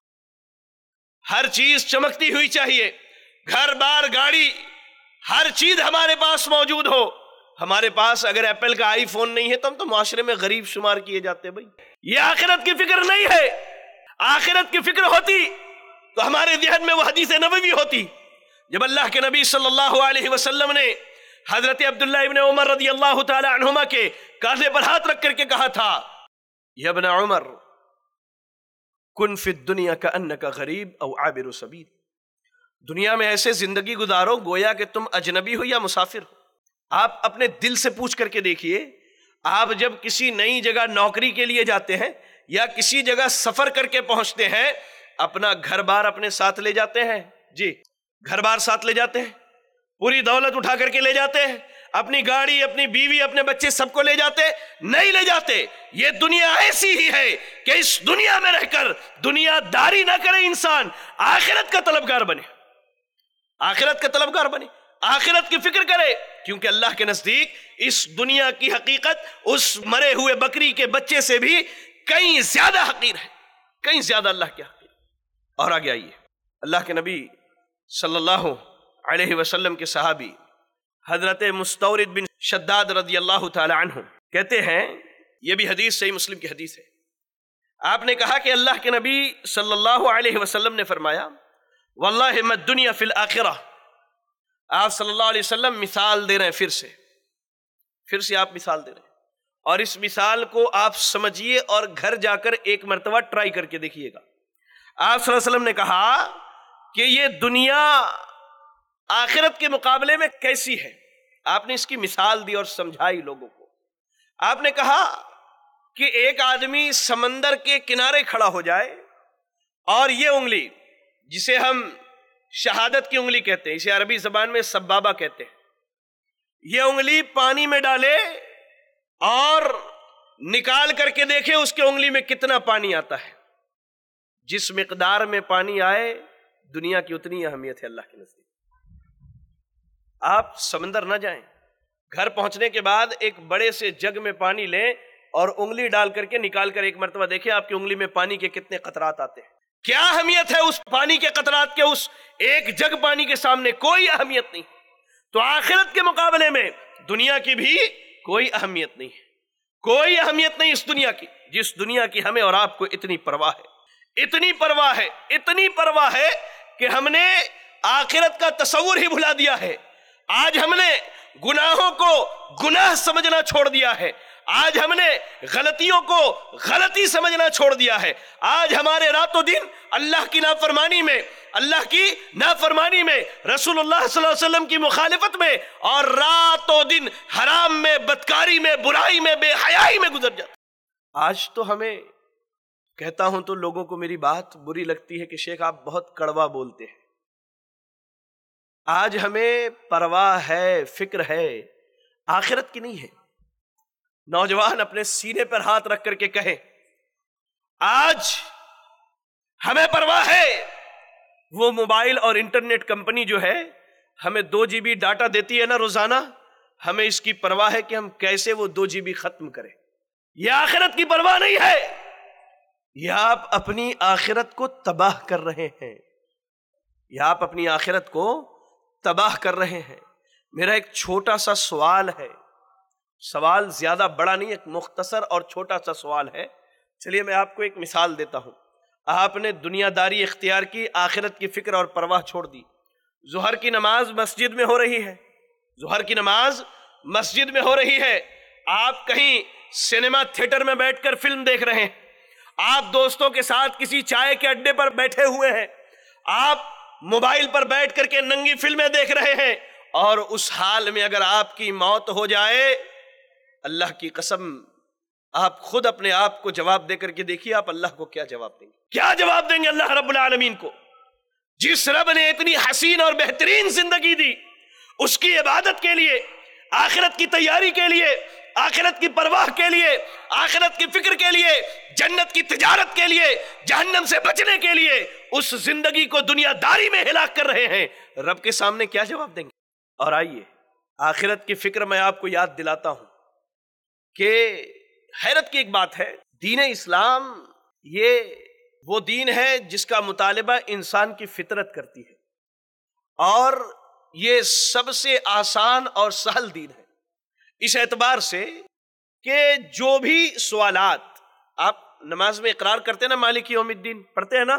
ہر چیز چمکتی ہوئی چاہیے، گھر بار گاڑی ہر چیز ہمارے پاس موجود ہو۔ ہمارے پاس اگر ایپل کا آئی فون نہیں ہے تو ہم تو معاشرے میں غریب شمار کیے جاتے ہیں۔ بھائی یہ آخرت کی فکر نہیں ہے، آخرت کی فکر ہوتی تو ہمارے ذہن میں وہ حدیث نبوی ہوتی جب اللہ کے نبی صلی اللہ علیہ وسلم نے حضرت عبداللہ ابن عمر رضی اللہ تعالی عنہما کے کاندھے پر ہاتھ رکھ کر کے کہا تھا یا ابن عمر کن فی الدنیا کأنک غریب او عابر سبیل، دنیا میں ایسے زندگی گزارو گویا کہ تم اجنبی ہو یا مسافر ہو۔ آپ اپنے دل سے پوچھ کر کے دیکھیے، آپ جب کسی نئی جگہ نوکری کے لیے جاتے ہیں یا کسی جگہ سفر کر کے پہنچتے ہیں، اپنا گھر بار اپنے ساتھ لے جاتے ہیں؟ جی گھر بار ساتھ لے جاتے ہیں، پوری دولت اٹھا کر کے لے جاتے ہیں، اپنی گاڑی، اپنی بیوی، اپنے بچے سب کو لے جاتے؟ نہیں لے جاتے۔ یہ دنیا ایسی ہی ہے کہ اس دنیا میں رہ کر دنیا داری نہ کرے، انسان آخرت کا طلبگار بنے، آخرت کا طلبگار بنے، آخرت کی فکر کرے، کیونکہ اللہ کے نزدیک اس دنیا کی حقیقت اس مرے ہوئے بکری کے بچے سے بھی کہیں زیادہ حقیر ہے، کہیں زیادہ اللہ کے حقیر۔ اور آگے آئیے، اللہ کے نبی صلی اللہ علیہ وسلم کے صحابی حضرت مستورد بن شداد رضی اللہ تعالی عنہ کہتے ہیں، یہ بھی حدیث صحیح مسلم کی حدیث ہے، آپ نے کہا کہ اللہ کے نبی صلی اللہ علیہ وسلم نے فرمایا واللہ ما الدنیا فی الآخرہ۔ آپ صلی اللہ علیہ وسلم مثال دے رہے ہیں، پھر سے آپ مثال دے رہے ہیں، اور اس مثال کو آپ سمجھیے اور گھر جا کر ایک مرتبہ ٹرائی کر کے دیکھیے گا۔ آپ صلی اللہ علیہ وسلم نے کہا کہ یہ دنیا آخرت کے مقابلے میں کیسی ہے، آپ نے اس کی مثال دی اور سمجھائی لوگوں کو۔ آپ نے کہا کہ ایک آدمی سمندر کے کنارے کھڑا ہو جائے اور یہ انگلی جسے ہم شہادت کی انگلی کہتے ہیں، اسے عربی زبان میں سبابہ کہتے ہیں، یہ انگلی پانی میں ڈالے اور نکال کر کے دیکھے اس کے انگلی میں کتنا پانی آتا ہے۔ جس مقدار میں پانی آئے دنیا کی اتنی اہمیت ہے اللہ کے نزدیک۔ آپ سمندر نہ جائیں، گھر پہنچنے کے بعد ایک بڑے سے جگ میں پانی لیں اور انگلی ڈال کر کے نکال کر ایک مرتبہ دیکھیں آپ کی انگلی میں پانی کے کتنے قطرات آتے ہیں. کیا اہمیت ہے اس پانی کے قطرات کے؟ اس ایک جگ پانی کے سامنے کوئی اہمیت نہیں. تو آخرت کے مقابلے میں دنیا کی بھی کوئی اہمیت نہیں ہے، کوئی اہمیت نہیں اس دنیا کی، جس دنیا کی ہمیں اور آپ کو اتنی پرواہ ہے، اتنی پرواہ ہے، اتنی پرواہ ہے کہ ہم نے آخرت کا تصور ہی بھلا دیا ہے. آج ہم نے گناہوں کو گناہ سمجھنا چھوڑ دیا ہے، آج ہم نے غلطیوں کو غلطی سمجھنا چھوڑ دیا ہے. آج ہمارے رات و دن اللہ کی نافرمانی میں، اللہ کی نافرمانی میں، رسول اللہ صلی اللہ علیہ وسلم کی مخالفت میں، اور رات و دن حرام میں، بدکاری میں، برائی میں، بے حیائی میں گزر جاتا. آج تو ہمیں، کہتا ہوں تو لوگوں کو میری بات بری لگتی ہے کہ شیخ آپ بہت کڑوا بولتے ہیں. آج ہمیں پرواہ ہے، فکر ہے، آخرت کی نہیں ہے. نوجوان اپنے سینے پر ہاتھ رکھ کر کے کہیں آج ہمیں پرواہ ہے. وہ موبائل اور انٹرنیٹ کمپنی جو ہے ہمیں 2 GB ڈاٹا دیتی ہے نا روزانہ، ہمیں اس کی پرواہ ہے کہ ہم کیسے وہ 2 GB ختم کریں. یہ آخرت کی پرواہ نہیں ہے. یہ آپ اپنی آخرت کو تباہ کر رہے ہیں، یہ آپ اپنی آخرت کو تباہ کر رہے ہیں. میرا ایک چھوٹا سا سوال ہے، سوال زیادہ بڑا نہیں، ایک مختصر اور چھوٹا سا سوال ہے. چلیے میں آپ کو ایک مثال دیتا ہوں. آپ نے دنیا داری اختیار کی، آخرت کی فکر اور پرواہ چھوڑ دی. ظہر کی نماز مسجد میں ہو رہی ہے، ظہر کی نماز مسجد میں ہو رہی ہے، آپ کہیں سینما تھیٹر میں بیٹھ کر فلم دیکھ رہے ہیں، آپ دوستوں کے ساتھ کسی چائے کے اڈے پر بیٹھے ہوئے ہیں، آپ موبائل پر بیٹھ کر کے ننگی فلمیں دیکھ رہے ہیں، اور اس حال میں اگر آپ کی موت ہو جائے، اللہ کی قسم آپ خود اپنے آپ کو جواب دے کر کے دیکھیے آپ اللہ کو کیا جواب دیں گے. کیا جواب دیں گے اللہ رب العالمین کو؟ جس رب نے اتنی حسین اور بہترین زندگی دی، اس کی عبادت کے لیے، آخرت کی تیاری کے لیے، آخرت کی پرواہ کے لیے، آخرت کی فکر کے لیے، جنت کی تجارت کے لیے، جہنم سے بچنے کے لیے اس زندگی کو دنیا داری میں ہلاک کر رہے ہیں. رب کے سامنے کیا جواب دیں گے؟ اور آئیے آخرت کی فکر میں آپ کو یاد دلاتا ہوں کہ حیرت کی ایک بات ہے، دین اسلام یہ وہ دین ہے جس کا مطالبہ انسان کی فطرت کرتی ہے، اور یہ سب سے آسان اور سہل دین ہے اس اعتبار سے کہ جو بھی سوالات آپ نماز میں اقرار کرتے ہیں نا، مالک یوم الدین پڑھتے ہیں نا،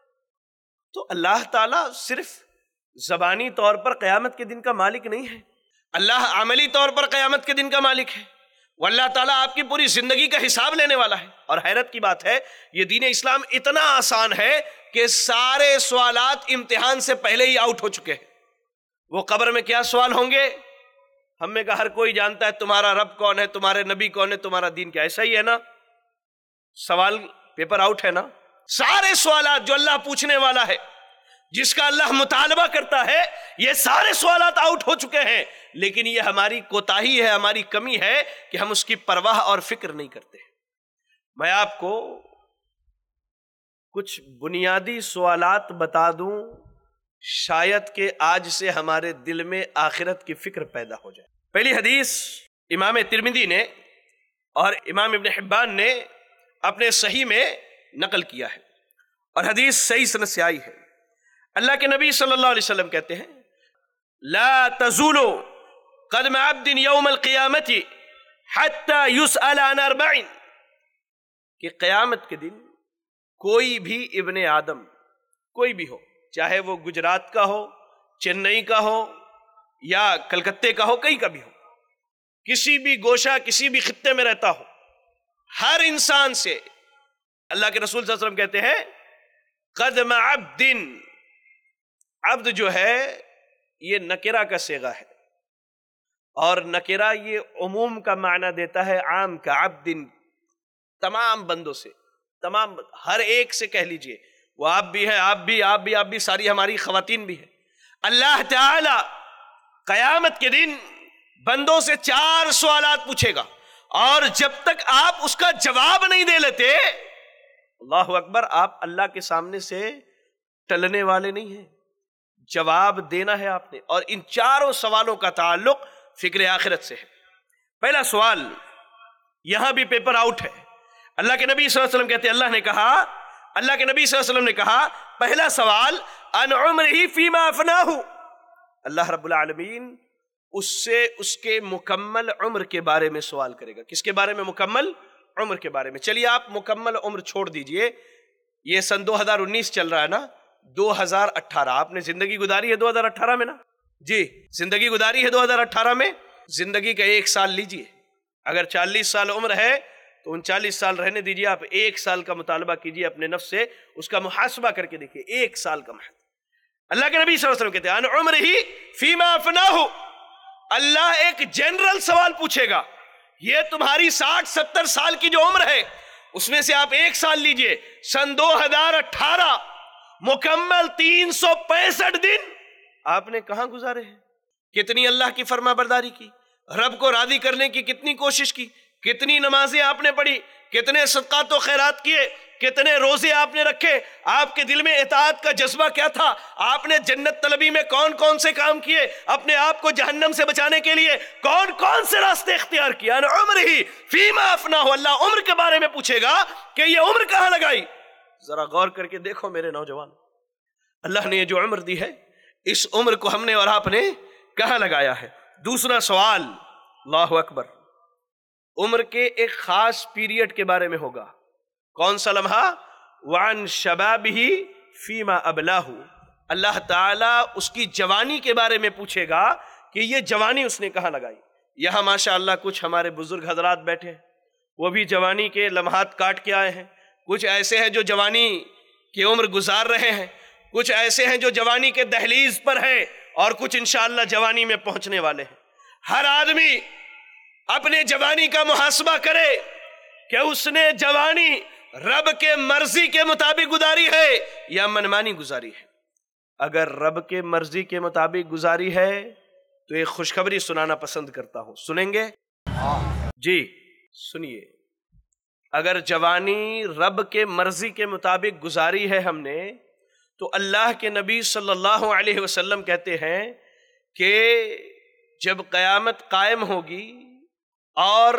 تو اللہ تعالیٰ صرف زبانی طور پر قیامت کے دن کا مالک نہیں ہے، اللہ عملی طور پر قیامت کے دن کا مالک ہے، واللہ تعالیٰ آپ کی پوری زندگی کا حساب لینے والا ہے. اور حیرت کی بات ہے یہ دین اسلام اتنا آسان ہے کہ سارے سوالات امتحان سے پہلے ہی آؤٹ ہو چکے ہیں. وہ قبر میں کیا سوال ہوں گے؟ ہم میں کا ہر کوئی جانتا ہے تمہارا رب کون ہے، تمہارے نبی کون ہے، تمہارا دین کیا، ایسا ہی ہے نا، سوال پیپر آؤٹ ہے نا. سارے سوالات جو اللہ پوچھنے والا ہے، جس کا اللہ مطالبہ کرتا ہے، یہ سارے سوالات آؤٹ ہو چکے ہیں. لیکن یہ ہماری کوتاہی ہے، ہماری کمی ہے کہ ہم اس کی پرواہ اور فکر نہیں کرتے. میں آپ کو کچھ بنیادی سوالات بتا دوں، شاید کہ آج سے ہمارے دل میں آخرت کی فکر پیدا ہو جائے. پہلی حدیث امام ترمذی نے اور امام ابن حبان نے اپنے صحیح میں نقل کیا ہے، اور حدیث صحیح سند سے آئی ہے. اللہ کے نبی صلی اللہ علیہ وسلم کہتے ہیں لا تزول قدم عبد یوم القیامت حتی یسأل عن 40، کہ قیامت کے دن کوئی بھی ابن آدم، کوئی بھی ہو، چاہے وہ گجرات کا ہو، چنئی کا ہو، یا کلکتے کا ہو، کہیں کا بھی ہو، کسی بھی گوشہ، کسی بھی خطے میں رہتا ہو، ہر انسان سے اللہ کے رسول صلی اللہ علیہ وسلم کہتے ہیں قدم عبد، عبد جو ہے یہ نکرہ کا صیغہ ہے، اور نکرہ یہ عموم کا معنی دیتا ہے، عام کا، عبد تمام بندوں سے، تمام ہر ایک سے کہہ لیجئے، وہ آپ بھی ہیں، آپ بھی، ساری ہماری خواتین بھی ہیں. اللہ تعالی قیامت کے دن بندوں سے 4 سوالات پوچھے گا، اور جب تک آپ اس کا جواب نہیں دے لیتے، اللہ اکبر، آپ اللہ کے سامنے سے ٹلنے والے نہیں ہیں، جواب دینا ہے آپ نے. اور ان 4 سوالوں کا تعلق فکر آخرت سے ہے۔ پہلا سوال یہاں بھی پیپر آؤٹ ہے۔ اللہ کے نبی صلی اللہ علیہ وسلم کہتے ہیں، اللہ کے نبی صلی اللہ علیہ وسلم نے کہا پہلا سوال ان عمرہ فیما افناہ، اللہ رب العالمین اس سے اس کے مکمل عمر کے بارے میں سوال کرے گا۔ کس کے بارے میں؟ مکمل عمر کے بارے میں۔ چلیے آپ مکمل عمر چھوڑ دیجئے، یہ سن 2019 چل رہا ہے نا، 2018 آپ نے زندگی گزاری ہے 2018 میں نا جی، زندگی گزاری ہے 2018 میں، زندگی کا 1 سال لیجئے، اگر 40 سال عمر ہے تو 39 سال رہنے دیجئے، آپ 1 سال کا مطالبہ کیجئے اپنے نفس سے، اس کا محاسبہ کر کے دیکھیے، 1 سال کا محاسبہ۔ اللہ کے نبی صلی اللہ علیہ وسلم کہتے ہیں ان عمرہ فیما افناہ، اللہ ایک جنرل سوال پوچھے گا، یہ تمہاری 60-70 سال کی جو عمر ہے اس میں سے آپ 1 سال لیجئے، سن 2018 مکمل 365 دن آپ نے کہاں گزارے ہیں؟ کتنی اللہ کی فرما برداری کی، رب کو راضی کرنے کی کتنی کوشش کی، کتنی نمازیں آپ نے پڑھی، کتنے صدقات و خیرات کیے، کتنے روزے آپ نے رکھے، آپ کے دل میں اطاعت کا جذبہ کیا تھا، آپ نے جنت طلبی میں کون کون سے کام کیے، اپنے آپ کو جہنم سے بچانے کے لیے کون کون سے راستے اختیار کیا۔ ان عمرہ فیما افناہ، اللہ عمر کے بارے میں پوچھے گا کہ یہ عمر کہاں لگائی۔ ذرا غور کر کے دیکھو میرے نوجوان، اللہ نے یہ جو عمر دی ہے اس عمر کو ہم نے اور آپ نے کہاں لگایا ہے۔ دوسرا سوال، اللہ اکبر، عمر کے ایک خاص پیریڈ کے بارے میں ہوگا، کون سا لمحہ؟ وعن شبابہ فیما ابلاہ، اللہ تعالیٰ اس کی جوانی کے بارے میں پوچھے گا کہ یہ جوانی اس نے کہاں لگائی۔ یہاں ماشاءاللہ کچھ ہمارے بزرگ حضرات بیٹھے ہیں، وہ بھی جوانی کے لمحات کاٹ کے آئے ہیں، کچھ ایسے ہیں جو جوانی کی عمر گزار رہے ہیں، کچھ ایسے ہیں جو جوانی کے دہلیز پر ہیں، اور کچھ انشاءاللہ جوانی میں پہنچنے والے ہیں۔ ہر آدمی اپنے جوانی کا محاسبہ کرے کہ اس نے جوانی رب کے مرضی کے مطابق گزاری ہے یا منمانی گزاری ہے۔ اگر رب کے مرضی کے مطابق گزاری ہے تو ایک خوشخبری سنانا پسند کرتا ہوں، سنیں گے؟ جی سنیے، اگر جوانی رب کے مرضی کے مطابق گزاری ہے ہم نے، تو اللہ کے نبی صلی اللہ علیہ وسلم کہتے ہیں کہ جب قیامت قائم ہوگی اور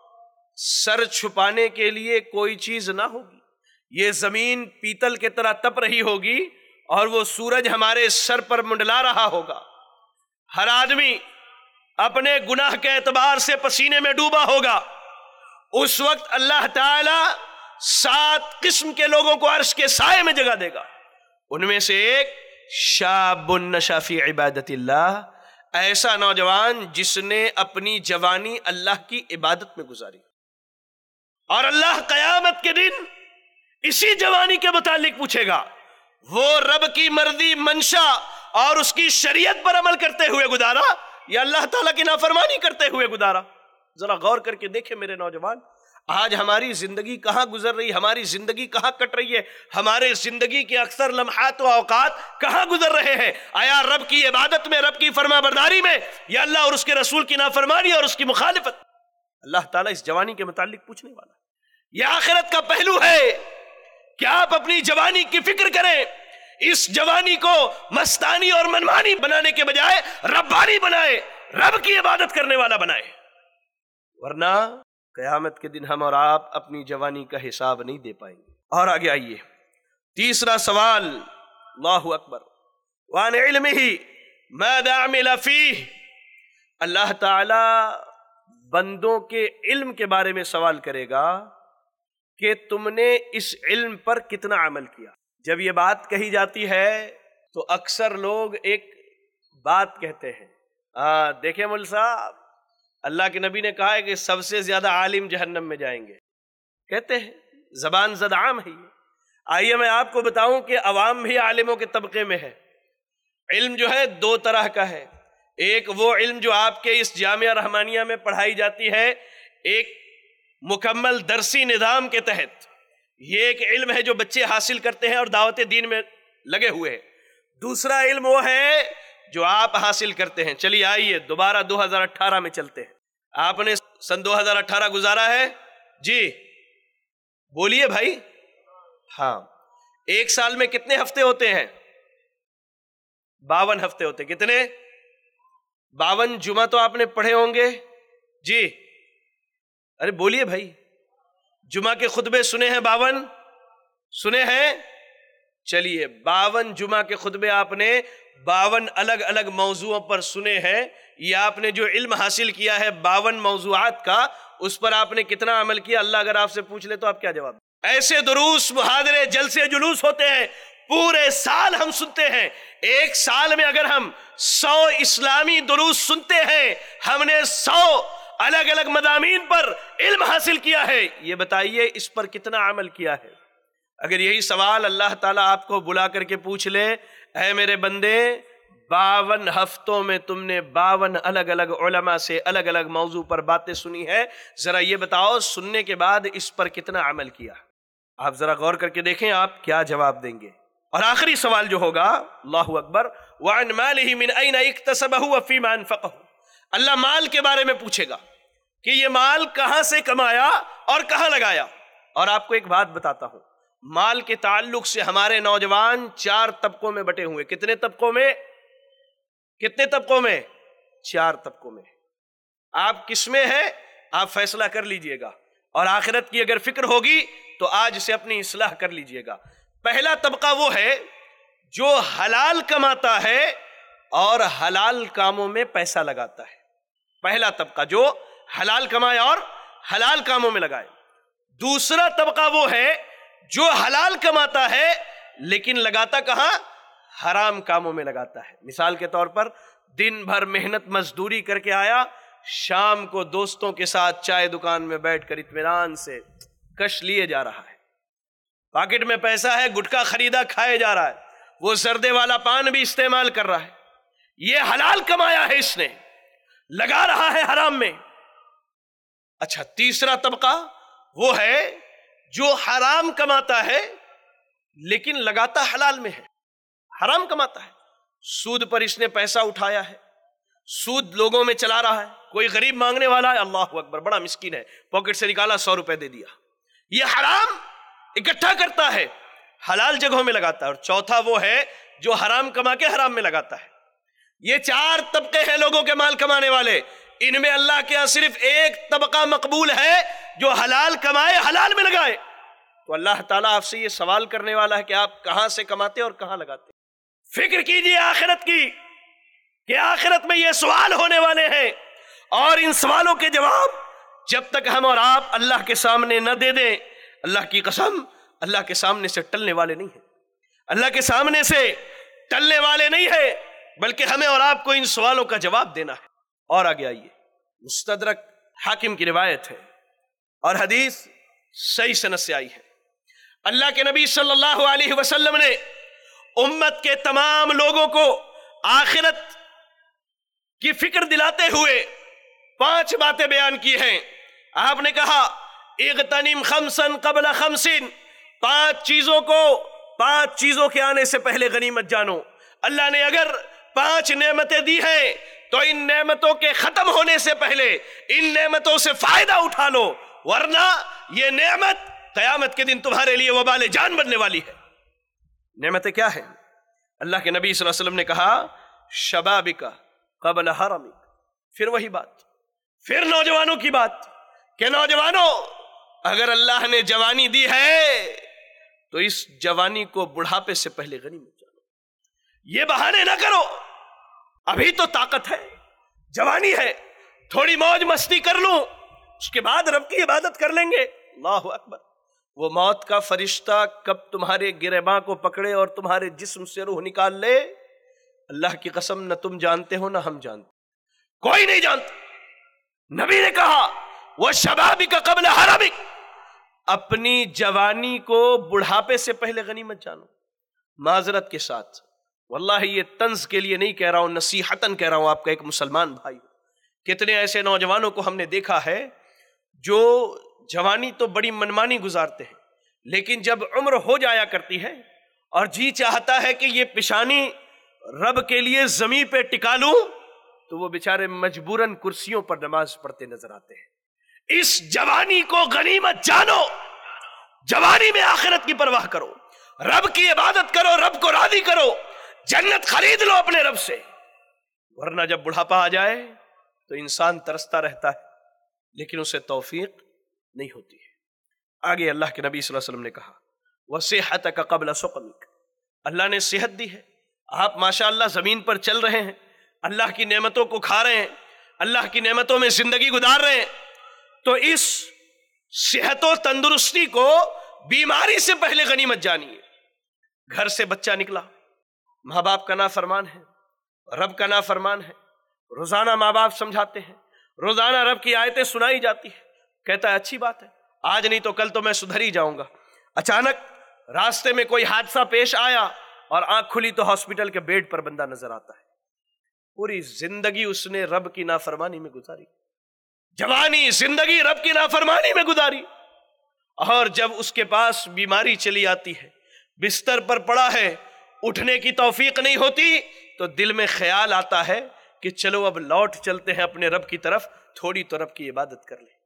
سر چھپانے کے لیے کوئی چیز نہ ہوگی، یہ زمین پیتل کی طرح تپ رہی ہوگی اور وہ سورج ہمارے سر پر منڈلا رہا ہوگا، ہر آدمی اپنے گناہ کے اعتبار سے پسینے میں ڈوبا ہوگا، اس وقت اللہ تعالی 7 قسم کے لوگوں کو عرش کے سائے میں جگہ دے گا۔ ان میں سے ایک شاب نشا فی عبادت اللہ، ایسا نوجوان جس نے اپنی جوانی اللہ کی عبادت میں گزاری، اور اللہ قیامت کے دن اسی جوانی کے متعلق پوچھے گا، وہ رب کی مرضی منشا اور اس کی شریعت پر عمل کرتے ہوئے گزارا یا اللہ تعالیٰ کی نافرمانی کرتے ہوئے گزارا۔ ذرا غور کر کے دیکھیں میرے نوجوان، آج ہماری زندگی کہاں گزر رہی، ہماری زندگی کہاں کٹ رہی ہے، ہمارے زندگی کے اکثر لمحات و اوقات کہاں گزر رہے ہیں؟ آیا رب کی عبادت میں، رب کی فرما برداری میں، یا اللہ اور اس کے رسول کی نافرمانی اور اس کی مخالفت؟ اللہ تعالیٰ اس جوانی کے متعلق پوچھنے والا ہے۔ یہ آخرت کا پہلو ہے کہ آپ اپنی جوانی کی فکر کریں، اس جوانی کو مستانی اور منمانی بنانے کے بجائے ربانی بنائے، رب کی عبادت کرنے والا بنائے، ورنہ قیامت کے دن ہم اور آپ اپنی جوانی کا حساب نہیں دے پائیں گے۔ اور آگے آئیے، تیسرا سوال، اللہ اکبر، وعن علمہ ماذا عمل فیہ، اللہ تعالی بندوں کے علم کے بارے میں سوال کرے گا کہ تم نے اس علم پر کتنا عمل کیا۔ جب یہ بات کہی جاتی ہے تو اکثر لوگ ایک بات کہتے ہیں، دیکھیں مول صاحب، اللہ کے نبی نے کہا ہے کہ سب سے زیادہ عالم جہنم میں جائیں گے، کہتے ہیں، زبان زد عام ہے یہ۔ آئیے میں آپ کو بتاؤں کہ عوام بھی عالموں کے طبقے میں ہے۔ علم جو ہے 2 طرح کا ہے، ایک وہ علم جو آپ کے اس جامعہ رحمانیہ میں پڑھائی جاتی ہے ایک مکمل درسی نظام کے تحت، یہ ایک علم ہے جو بچے حاصل کرتے ہیں اور دعوت دین میں لگے ہوئے ہیں۔ دوسرا علم وہ ہے جو آپ حاصل کرتے ہیں۔ چلیے آئیے دوبارہ 2018 میں چلتے ہیں، آپ نے سن 2018 گزارا ہے جی، بولیے بھائی، ہاں، 1 سال میں کتنے ہفتے ہوتے ہیں؟ 52 ہفتے ہوتے، کتنے؟ 52 जुमा तो आपने पढ़े होंगे जी, अरे बोलिए भाई, जुमा के खुतबे सुने हैं? 52 सुने हैं? चलिए 52 जुमा के खुतबे आपने 52 अलग अलग मौजूओं पर सुने हैं। ये आपने जो इल्म हासिल किया है 52 मौजूआत का, उस पर आपने कितना अमल किया? अल्लाह अगर आपसे पूछ ले तो आप क्या जवाब? ऐसे दुरूस, मुहादरे, जलसे, जुलूस होते हैं, पूरे साल हम सुनते हैं। एक साल में अगर हम 100 इस्लामी दुरूस सुनते हैं, हमने 100 अलग अलग मदामीन पर इल्म हासिल किया है, ये बताइए इस पर कितना अमल किया है? अगर यही सवाल अल्लाह ताला आपको बुला करके पूछ ले, ऐ मेरे बंदे 52 हफ्तों में तुमने 52 अलग अलग उलमा से अलग अलग मौजू पर बातें सुनी है, जरा ये बताओ सुनने के बाद इस पर कितना अमल किया? आप जरा गौर करके देखें आप क्या जवाब देंगे। और आखिरी सवाल जो होगा, अल्लाहु अकबर, वअन मालिही मिन ऐना इक्तसबहु व फीमा अनफक़हु, अल्लाह माल के बारे में पूछेगा कि ये माल कहां से कमाया और कहां लगाया। और आपको एक बात बताता हूं, माल के ताल्लुक से हमारे नौजवान 4 तबकों में बटे हुए। कितने तबकों में? कितने तबकों में? 4 तबकों में। आप किसमें हैं? आप फैसला कर लीजिएगा। और आखिरत की अगर फिक्र होगी तो आज से अपनी इस्लाह कर लीजिएगा। पहला तबका वो है जो हलाल कमाता है और हलाल कामों में पैसा लगाता है। पहला तबका जो हलाल कमाए और हलाल कामों में लगाए। दूसरा तबका वो है जो हलाल कमाता है लेकिन लगाता कहां? हराम कामों में लगाता है। मिसाल के तौर पर दिन भर मेहनत मजदूरी करके आया, शाम को दोस्तों के साथ चाय दुकान में बैठकर इत्मीनान से कश लिए जा रहा है, पॉकेट में पैसा है, गुटखा खरीदा खाए जा रहा है, वो जर्दे वाला पान भी इस्तेमाल कर रहा है। ये हलाल कमाया है, इसने लगा रहा है हराम में। अच्छा, तीसरा तबका वो है जो हराम कमाता है लेकिन लगाता हलाल में है। हराम कमाता है, सूद पर इसने पैसा उठाया है, सूद लोगों में चला रहा है। कोई गरीब मांगने वाला है, अल्लाह अकबर, बड़ा मिस्किन है, पॉकेट से निकाला 100 रुपए दे दिया। ये हराम इकट्ठा करता है, हलाल जगहों में लगाता है। और चौथा वो है जो हराम कमा के हराम में लगाता है। ये 4 तबके हैं लोगों के माल कमाने वाले। इनमें अल्लाह के यहां सिर्फ एक तबका मकबूल है जो हलाल कमाए हलाल में लगाए। तो अल्लाह ताला आपसे ये सवाल करने वाला है कि आप कहां से कमाते और कहां लगाते। फिक्र कीजिए आखिरत की कि आखिरत में ये सवाल होने वाले हैं, और इन सवालों के जवाब जब तक हम और आप अल्लाह के सामने न दे दें, अल्लाह की कसम, अल्लाह के सामने से टलने वाले नहीं है। अल्लाह के सामने से टलने वाले नहीं है, बल्कि हमें और आपको इन सवालों का जवाब देना है। और आगे आइए, मुस्तदरक हाकिम की रिवायत है और हदीस सही सनद से आई है। अल्लाह के नबी सल्लल्लाहु अलैहि वसल्लम ने उम्मत के तमाम लोगों को आखिरत की फिक्र दिलाते हुए 5 बातें बयान की हैं। आपने कहा इग़तनिम खमसन क़ब्ल खमसिन, 5 चीजों के आने से पहले गनीमत जानो। अल्लाह ने अगर 5 नेमतें दी हैं तो इन नेमतों के खत्म होने से पहले इन नेमतों से फायदा उठा लो, वरना ये नेमत क़यामत के दिन तुम्हारे लिए वबाले जान बनने वाली है। नेमतें क्या है? अल्लाह के नबी सल्लल्लाहु अलैहि वसल्लम ने कहा शबाबिका क़ब्ल हरमिक। फिर वही बात, फिर नौजवानों की बात कि नौजवानों, अगर अल्लाह ने जवानी दी है तो इस जवानी को बुढ़ापे से पहले गनीमत जानो। ये बहाने ना करो, अभी तो ताकत है, जवानी है, थोड़ी मौज मस्ती कर लूं, उसके बाद रब की इबादत कर लेंगे। अल्लाहु अकबर। वो मौत का फरिश्ता कब तुम्हारे गिरेबां को पकड़े और तुम्हारे जिस्म से रूह निकाल ले, अल्लाह की कसम न तुम जानते हो न हम जानते, कोई नहीं जानता। नबी ने कहा वह शबाबिका क़ब्ल हरमिक, अपनी जवानी को बुढ़ापे से पहले गनीमत जानो। माजरत के साथ, वल्लाही ये तंज के लिए नहीं कह रहा हूं, नसीहतन कह रहा हूं आपका एक मुसलमान भाई। कितने ऐसे नौजवानों को हमने देखा है जो जवानी तो बड़ी मनमानी गुजारते हैं, लेकिन जब उम्र हो जाया करती है और जी चाहता है कि ये पिशानी रब के लिए जमीन पे टिका लूं, तो वो बेचारे मजबूरन कुर्सियों पर नमाज पढ़ते नजर आते हैं। इस जवानी को गनीमत जानो, जवानी में आखिरत की परवाह करो, रब की इबादत करो, रब को राजी करो, जन्नत खरीद लो अपने रब से, ورنہ جب بڑھاپا آ جائے تو انسان ترستا رہتا ہے لیکن اسے توفیق نہیں ہوتی ہے۔ آگے اللہ کے نبی صلی اللہ علیہ وسلم نے کہا وَصِحَّتَكَ قَبْلَ سُقْمِكَ، اللہ نے صحت دی ہے، آپ ماشاءاللہ زمین پر چل رہے ہیں، اللہ کی نعمتوں کو کھا رہے ہیں، اللہ کی نعمتوں میں زندگی گزار رہے ہیں، تو اس صحت و تندرستی کو بیماری سے پہلے غنیمت جانیے۔ گھر سے بچہ نکلا، ماں باپ کا نافرمان ہے، رب کا نافرمان ہے، روزانہ ماں باپ سمجھاتے ہیں، روزانہ رب کی آیتیں سنائی جاتی ہے، کہتا ہے اچھی بات ہے، آج نہیں تو کل تو میں سدھر ہی جاؤں گا۔ اچانک راستے میں کوئی حادثہ پیش آیا اور آنکھ کھلی تو ہاسپٹل کے بیڈ پر بندہ نظر آتا ہے۔ پوری زندگی اس نے رب کی نافرمانی میں گزاری، جوانی زندگی رب کی نافرمانی میں گزاری، اور جب اس کے پاس بیماری چلی آتی ہے، بستر پر پڑا ہے، اٹھنے کی توفیق نہیں ہوتی، تو دل میں خیال آتا ہے کہ چلو اب لوٹ چلتے ہیں اپنے رب کی طرف، تھوڑی تو رب کی عبادت کر لیں۔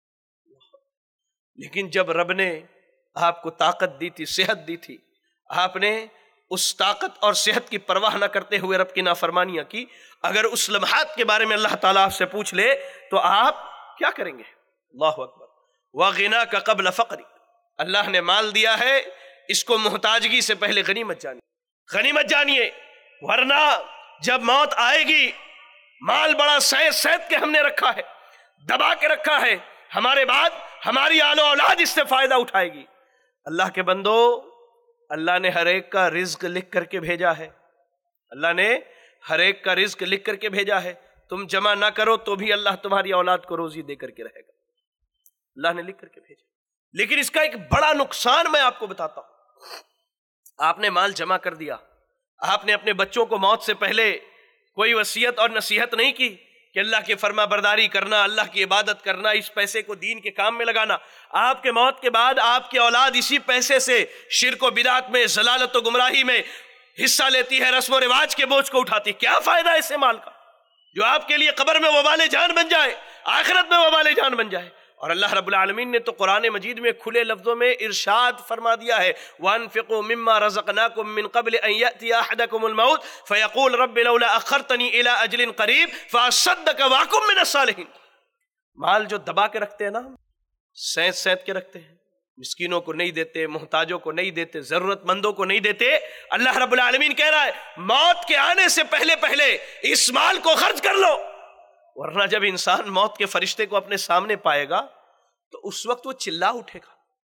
لیکن جب رب نے آپ کو طاقت دی تھی، صحت دی تھی، آپ نے اس طاقت اور صحت کی پرواہ نہ کرتے ہوئے رب کی نافرمانیاں کی، اگر اس لمحات کے بارے میں اللہ تعالیٰ آپ سے پوچھ لے تو آپ کیا کریں گے؟ اللہ اکبر۔ وَغِنَاكَ قَبْلَ فَقْرِكَ، اللہ نے مال دیا ہے، اس کو محتاجگی سے پہلے غنیمت جانیے، غنیمت جانیے، ورنہ جب موت آئے گی، مال بڑا سید کے ہم نے رکھا ہے، دبا کے رکھا ہے، ہمارے بعد ہماری آل و اولاد اس سے فائدہ اٹھائے گی۔ اللہ کے بندو، اللہ نے ہر ایک کا رزق لکھ کر کے بھیجا ہے، اللہ نے ہر ایک کا رزق لکھ کر کے بھیجا ہے، تم جمع نہ کرو تو بھی اللہ تمہاری اولاد کو روزی دے کر کے رہے گا، اللہ نے لکھ کر کے بھیجا۔ لیکن اس کا ایک بڑا نقصان میں آپ کو بتاتا ہوں۔ آپ نے مال جمع کر دیا، آپ نے اپنے بچوں کو موت سے پہلے کوئی وصیت اور نصیحت نہیں کی کہ اللہ کی فرما برداری کرنا، اللہ کی عبادت کرنا، اس پیسے کو دین کے کام میں لگانا۔ آپ کے موت کے بعد آپ کی اولاد اسی پیسے سے شرک و بدعت میں، ضلالت و گمراہی میں حصہ لیتی ہے، رسم و رواج کے بوجھ کو اٹھاتی۔ کیا فائدہ ایسے مال کا جو آپ کے لیے قبر میں وبال جان بن جائے، آخرت میں وبال جان بن جائے؟ اور اللہ رب العالمین نے تو قرآن مجید میں کھلے لفظوں میں ارشاد فرما دیا ہے وَأَنفِقُوا مِمَّا رَزَقْنَاكُم مِّن قَبْلِ أَن يَأْتِيَ أَحَدَكُمُ الْمَوْتُ فَيَقُولُ رَبِّ لَوْلَا أَخَّرْتَنِي إِلَىٰ أَجْلٍ قَرِيبٍ فَأَصَّدَّقَ وَأَكُن مِّنَ الصَّالِحِينَ۔ مال جو دبا کے رکھتے ہیں نا، سینت کے رکھتے ہیں، مسکینوں کو نہیں دیتے، محتاجوں کو نہیں دیتے، ضرورت مندوں کو نہیں دیتے، اللہ رب العالمین کہہ رہا ہے موت کے آنے سے پہلے پہلے اس مال کو خرچ کر لو، ورنہ جب انسان موت کے فرشتے کو اپنے سامنے پائے گا تو اس وقت وہ چلا اٹھے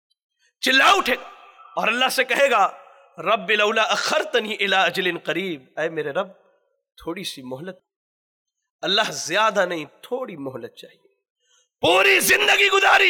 گا اور اللہ سے کہے گا رب لولا اخرتنی الی اجل قریب، اے میرے رب تھوڑی سی مہلت، اللہ زیادہ نہیں تھوڑی مہلت چاہیے۔ پوری زندگی گزاری،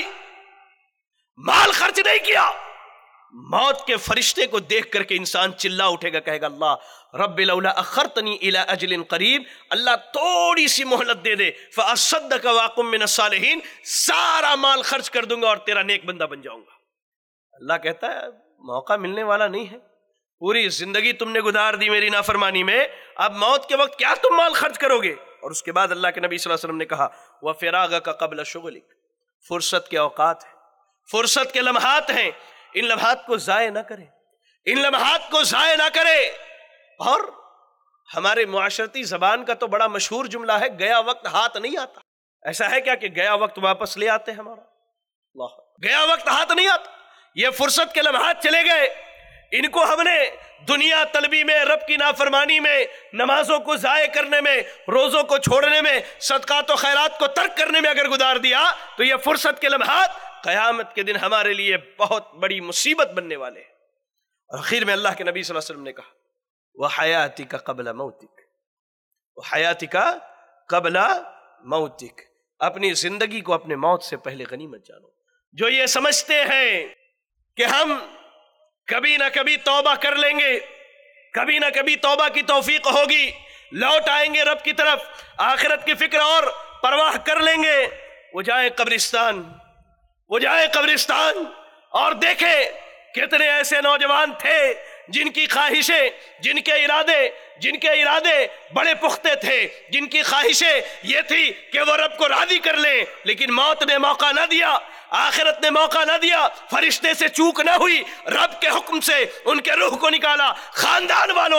مال خرچ نہیں کیا، موت کے فرشتے کو دیکھ کر کے انسان چلا اٹھے گا، کہے گا اللہ رب لولا اخرتنی الی اجل قریب، اللہ تھوڑی سی مہلت دے دے، فاصدق واکن من الصالحین، سارا مال خرچ کر دوں گا اور تیرا نیک بندہ بن جاؤں گا۔ اللہ کہتا ہے موقع ملنے والا نہیں ہے، پوری زندگی تم نے گزار دی میری نافرمانی میں، اب موت کے وقت کیا تم مال خرچ کرو گے؟ اور اس کے بعد اللہ کے نبی صلی اللہ علیہ وسلم نے کہا وَفِرَاغَكَ قَبْلَ شُغْلِكَ، فرصت کے اوقات ہیں، فرصت کے لمحات ہیں، ان لمحات کو ضائع نہ کریں، ان لمحات کو ضائع نہ کرے۔ اور ہمارے معاشرتی زبان کا تو بڑا مشہور جملہ ہے گیا وقت ہاتھ نہیں آتا۔ ایسا ہے کیا کہ گیا وقت واپس لے آتے ہیں ہمارا؟ اللہ، گیا وقت ہاتھ نہیں آتا، یہ فرصت کے لمحات چلے گئے، ان کو ہم نے دنیا طلبی میں، رب کی نافرمانی میں، نمازوں کو ضائع کرنے میں، روزوں کو چھوڑنے میں، صدقات و خیرات کو ترک کرنے میں اگر گزار دیا تو یہ فرصت کے لمحات قیامت کے دن ہمارے لیے بہت بڑی مصیبت بننے والے ہیں۔ اور آخر میں اللہ کے نبی صلی اللہ علیہ وسلم نے کہا وَحَيَاتِكَ قَبْلَ مَوْتِكَ، وَحَيَاتِكَ قَبْلَ مَوْتِكَ، اپنی زندگی کو اپنے موت سے پہلے غنیمت جانو۔ جو یہ سمجھتے ہیں کہ ہم کبھی نہ کبھی توبہ کر لیں گے، کبھی نہ کبھی توبہ کی توفیق ہوگی، لوٹ آئیں گے رب کی طرف، آخرت کی فکر اور پرواہ کر لیں گے، وہ جائیں قبرستان، وہ جائیں قبرستان اور دیکھیں کتنے ایسے نوجوان تھے جن کی خواہشیں، جن کے ارادے بڑے پختے تھے، جن کی خواہشیں یہ تھی کہ وہ رب کو راضی کر لیں، لیکن موت نے موقع نہ دیا، آخرت نے موقع نہ دیا، فرشتے سے چوک نہ ہوئی، رب کے حکم سے ان کے روح کو نکالا، خاندان والوں نے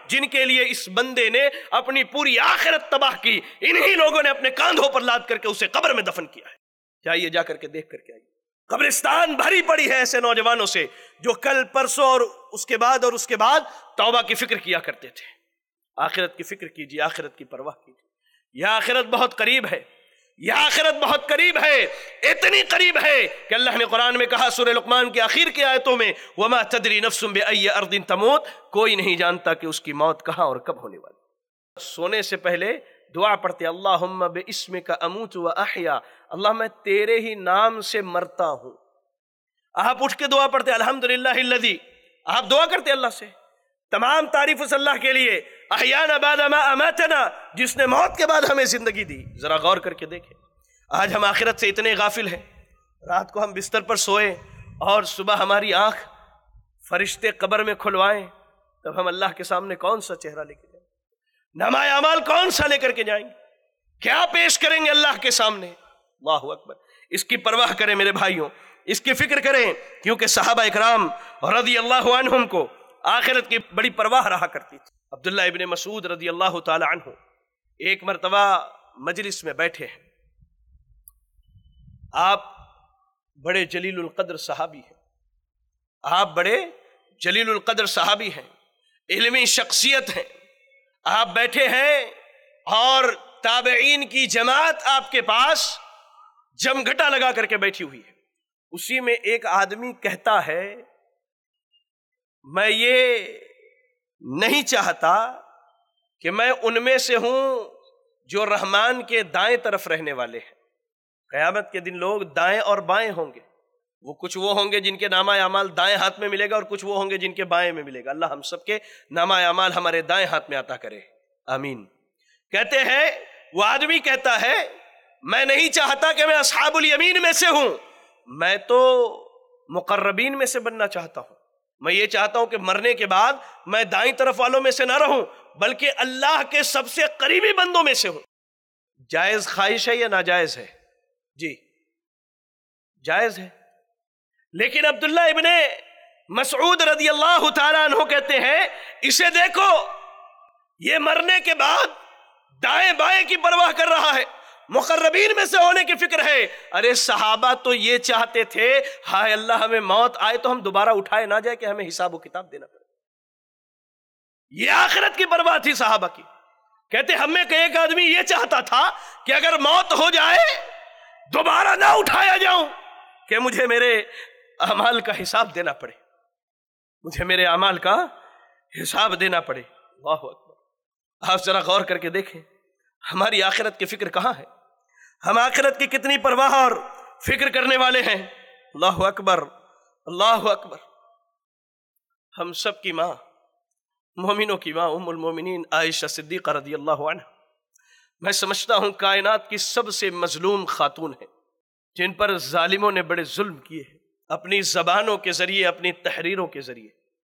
جن کے لیے اس بندے نے اپنی پوری آخرت تباہ کی، انہی لوگوں نے اپنے کاندھوں پر لاد کر کے اسے قبر میں دفن کیا ہے۔ جائیے جا کر کے دیکھ کر کے آئیے، قبرستان بھری پڑی ہے ایسے نوجوانوں سے جو کل پرسوں اور اس کے بعد توبہ کی فکر کیا کرتے تھے۔ آخرت کی فکر کیجیے، آخرت کی پرواہ کیجیے، یہ آخرت بہت قریب ہے، یہ آخرت بہت قریب ہے، اتنی قریب ہے کہ اللہ نے قرآن میں کہا سورہ لقمان کی آخر کی آیتوں میں وَمَا تَدْرِي نَفْسٌ بِأَيِّ أَرْضٍ تَمُوتُ، کوئی نہیں جانتا کہ اس کی موت کہاں اور کب ہونے والی۔ سونے سے پہلے دعا پڑھتے اللہم بِاسْمِكَ أَمُوتُ وَأَحْيَا، اللہ میں تیرے ہی نام سے مرتا ہوں۔ آپ اٹھ کے دعا پڑھتے الحمدللہ الذی، آپ دعا کرتے اللہ سے، تمام تعریف اس اللہ کے لیے، احیانا بعد ما اماتنا، جس نے موت کے بعد ہمیں زندگی دی۔ ذرا غور کر کے دیکھیں، آج ہم آخرت سے اتنے غافل ہیں، رات کو ہم بستر پر سوئے اور صبح ہماری آنکھ فرشتے قبر میں کھلوائیں، تب ہم اللہ کے سامنے کون سا چہرہ لے کے جائیں گے؟ نامہ اعمال کون سا لے کر کے جائیں گے؟ کیا پیش کریں گے اللہ کے سامنے؟ اللہ اکبر، اس کی پرواہ کریں میرے بھائیوں، اس کی فکر کریں، کیونکہ صحابہ اکرام رضی اللہ عنہم کو آخرت کی بڑی پرواہ رہا کرتی تھی۔ عبداللہ ابن مسعود رضی اللہ تعالی عنہ ایک مرتبہ مجلس میں بیٹھے ہیں، آپ بڑے جلیل القدر صحابی ہیں، آپ بڑے جلیل القدر صحابی ہیں، علمی شخصیت ہیں، آپ بیٹھے ہیں اور تابعین کی جماعت آپ کے پاس جمگھٹا لگا کر کے بیٹھی ہوئی ہے۔ اسی میں ایک آدمی کہتا ہے میں یہ نہیں چاہتا کہ میں ان میں سے ہوں جو رحمان کے دائیں طرف رہنے والے ہیں۔ قیامت کے دن لوگ دائیں اور بائیں ہوں گے، وہ کچھ وہ ہوں گے جن کے نامہ اعمال دائیں ہاتھ میں ملے گا اور کچھ وہ ہوں گے جن کے بائیں میں ملے گا۔ اللہ ہم سب کے نامہ اعمال ہمارے دائیں ہاتھ میں عطا کرے، آمین۔ کہتے ہیں وہ آدمی کہتا ہے میں نہیں چاہتا کہ میں اصحاب الیمین میں سے ہوں، میں تو مقربین میں سے بننا چاہتا ہوں۔ میں یہ چاہتا ہوں کہ مرنے کے بعد میں دائیں طرف والوں میں سے نہ رہوں بلکہ اللہ کے سب سے قریبی بندوں میں سے ہوں۔ جائز خواہش ہے یا ناجائز ہے؟ جی جائز ہے، لیکن عبداللہ ابن مسعود رضی اللہ تعالیٰ عنہ کہتے ہیں اسے دیکھو، یہ مرنے کے بعد دائیں بائیں کی پرواہ کر رہا ہے، مقربین میں سے ہونے کی فکر ہے۔ ارے صحابہ تو یہ چاہتے تھے ہائے اللہ ہمیں موت آئے تو ہم دوبارہ اٹھائے نہ جائے کہ ہمیں حساب و کتاب دینا پڑے۔ یہ آخرت کی پرواہ تھی صحابہ کی۔ کہتے ہم میں کہ ایک آدمی یہ چاہتا تھا کہ اگر موت ہو جائے دوبارہ نہ اٹھایا جاؤں کہ مجھے میرے اعمال کا حساب دینا پڑے، مجھے میرے اعمال کا حساب دینا پڑے۔ اللہ اکبر، آپ ذرا غور کر کے دیکھیں ہماری آخرت کی فکر کہاں ہے، ہم آخرت کی کتنی پرواہ اور فکر کرنے والے ہیں۔ اللہ اکبر، اللہ اکبر۔ ہم سب کی ماں، مومنوں کی ماں ام المومنین عائشہ صدیقہ رضی اللہ عنہ، میں سمجھتا ہوں کائنات کی سب سے مظلوم خاتون ہے، جن پر ظالموں نے بڑے ظلم کیے ہیں، اپنی زبانوں کے ذریعے، اپنی تحریروں کے ذریعے،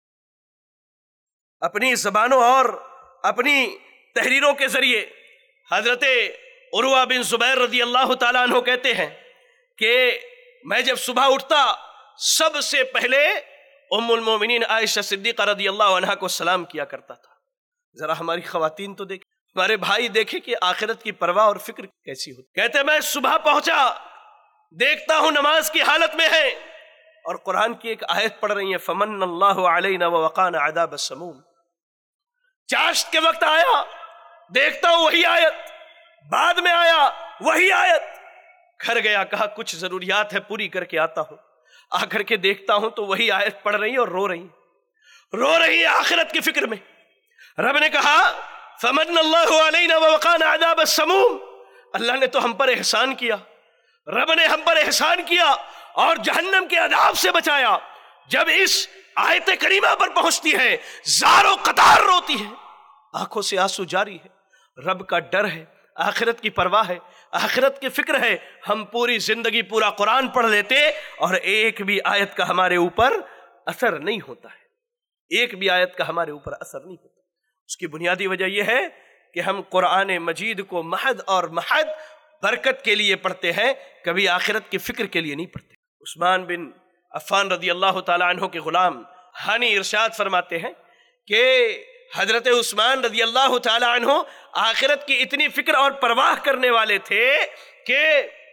اپنی زبانوں اور اپنی تحریروں کے ذریعے۔ حضرت عروہ بن زبیر رضی اللہ تعالیٰ عنہ کہتے ہیں کہ میں جب صبح اٹھتا سب سے پہلے ام المومنین عائشہ صدیقہ رضی اللہ عنہ کو سلام کیا کرتا تھا۔ ذرا ہماری خواتین تو دیکھیں، ہمارے بھائی دیکھیں کہ آخرت کی پرواہ اور فکر کیسی ہوتی۔ کہتے میں صبح پہنچا دیکھتا ہوں نماز کی حالت میں ہے اور قرآن کی ایک آیت پڑھ رہی ہے فمن اللہ علینا ووقانا عذاب السموم۔ چاشت کے وقت آیا دیکھتا ہوں وہی آیت، بعد میں آیا وہی آیت، گھر گیا کہا کچھ ضروریات ہے پوری کر کے آتا ہوں، آ کر کے دیکھتا ہوں تو وہی آیت پڑھ رہی اور رو رہی آخرت کی فکر میں۔ رب نے کہا فمن اللہ علینا ووقانا عذاب السموم، اللہ نے تو ہم پر احسان کیا، رب نے ہم پر احسان کیا اور جہنم کے عذاب سے بچایا۔ جب اس آیت کریمہ پر پہنچتی ہے زار و قطار روتی ہے، آنکھوں سے آنسو جاری ہے، رب کا ڈر ہے، آخرت کی پرواہ ہے، آخرت کی فکر ہے۔ ہم پوری زندگی پورا قرآن پڑھ لیتے اور ایک بھی آیت کا ہمارے اوپر اثر نہیں ہوتا ہے، ایک بھی آیت کا ہمارے اوپر اثر نہیں ہوتا۔ اس کی بنیادی وجہ یہ ہے کہ ہم قرآن مجید کو محض اور محض برکت کے لیے پڑھتے ہیں، کبھی آخرت کی فکر کے لیے نہیں پڑھتے۔ عثمان بن عفان رضی اللہ تعالی عنہ کے غلام ہانی ارشاد فرماتے ہیں کہ حضرت عثمان رضی اللہ تعالی عنہ آخرت کی اتنی فکر اور پرواہ کرنے والے تھے کہ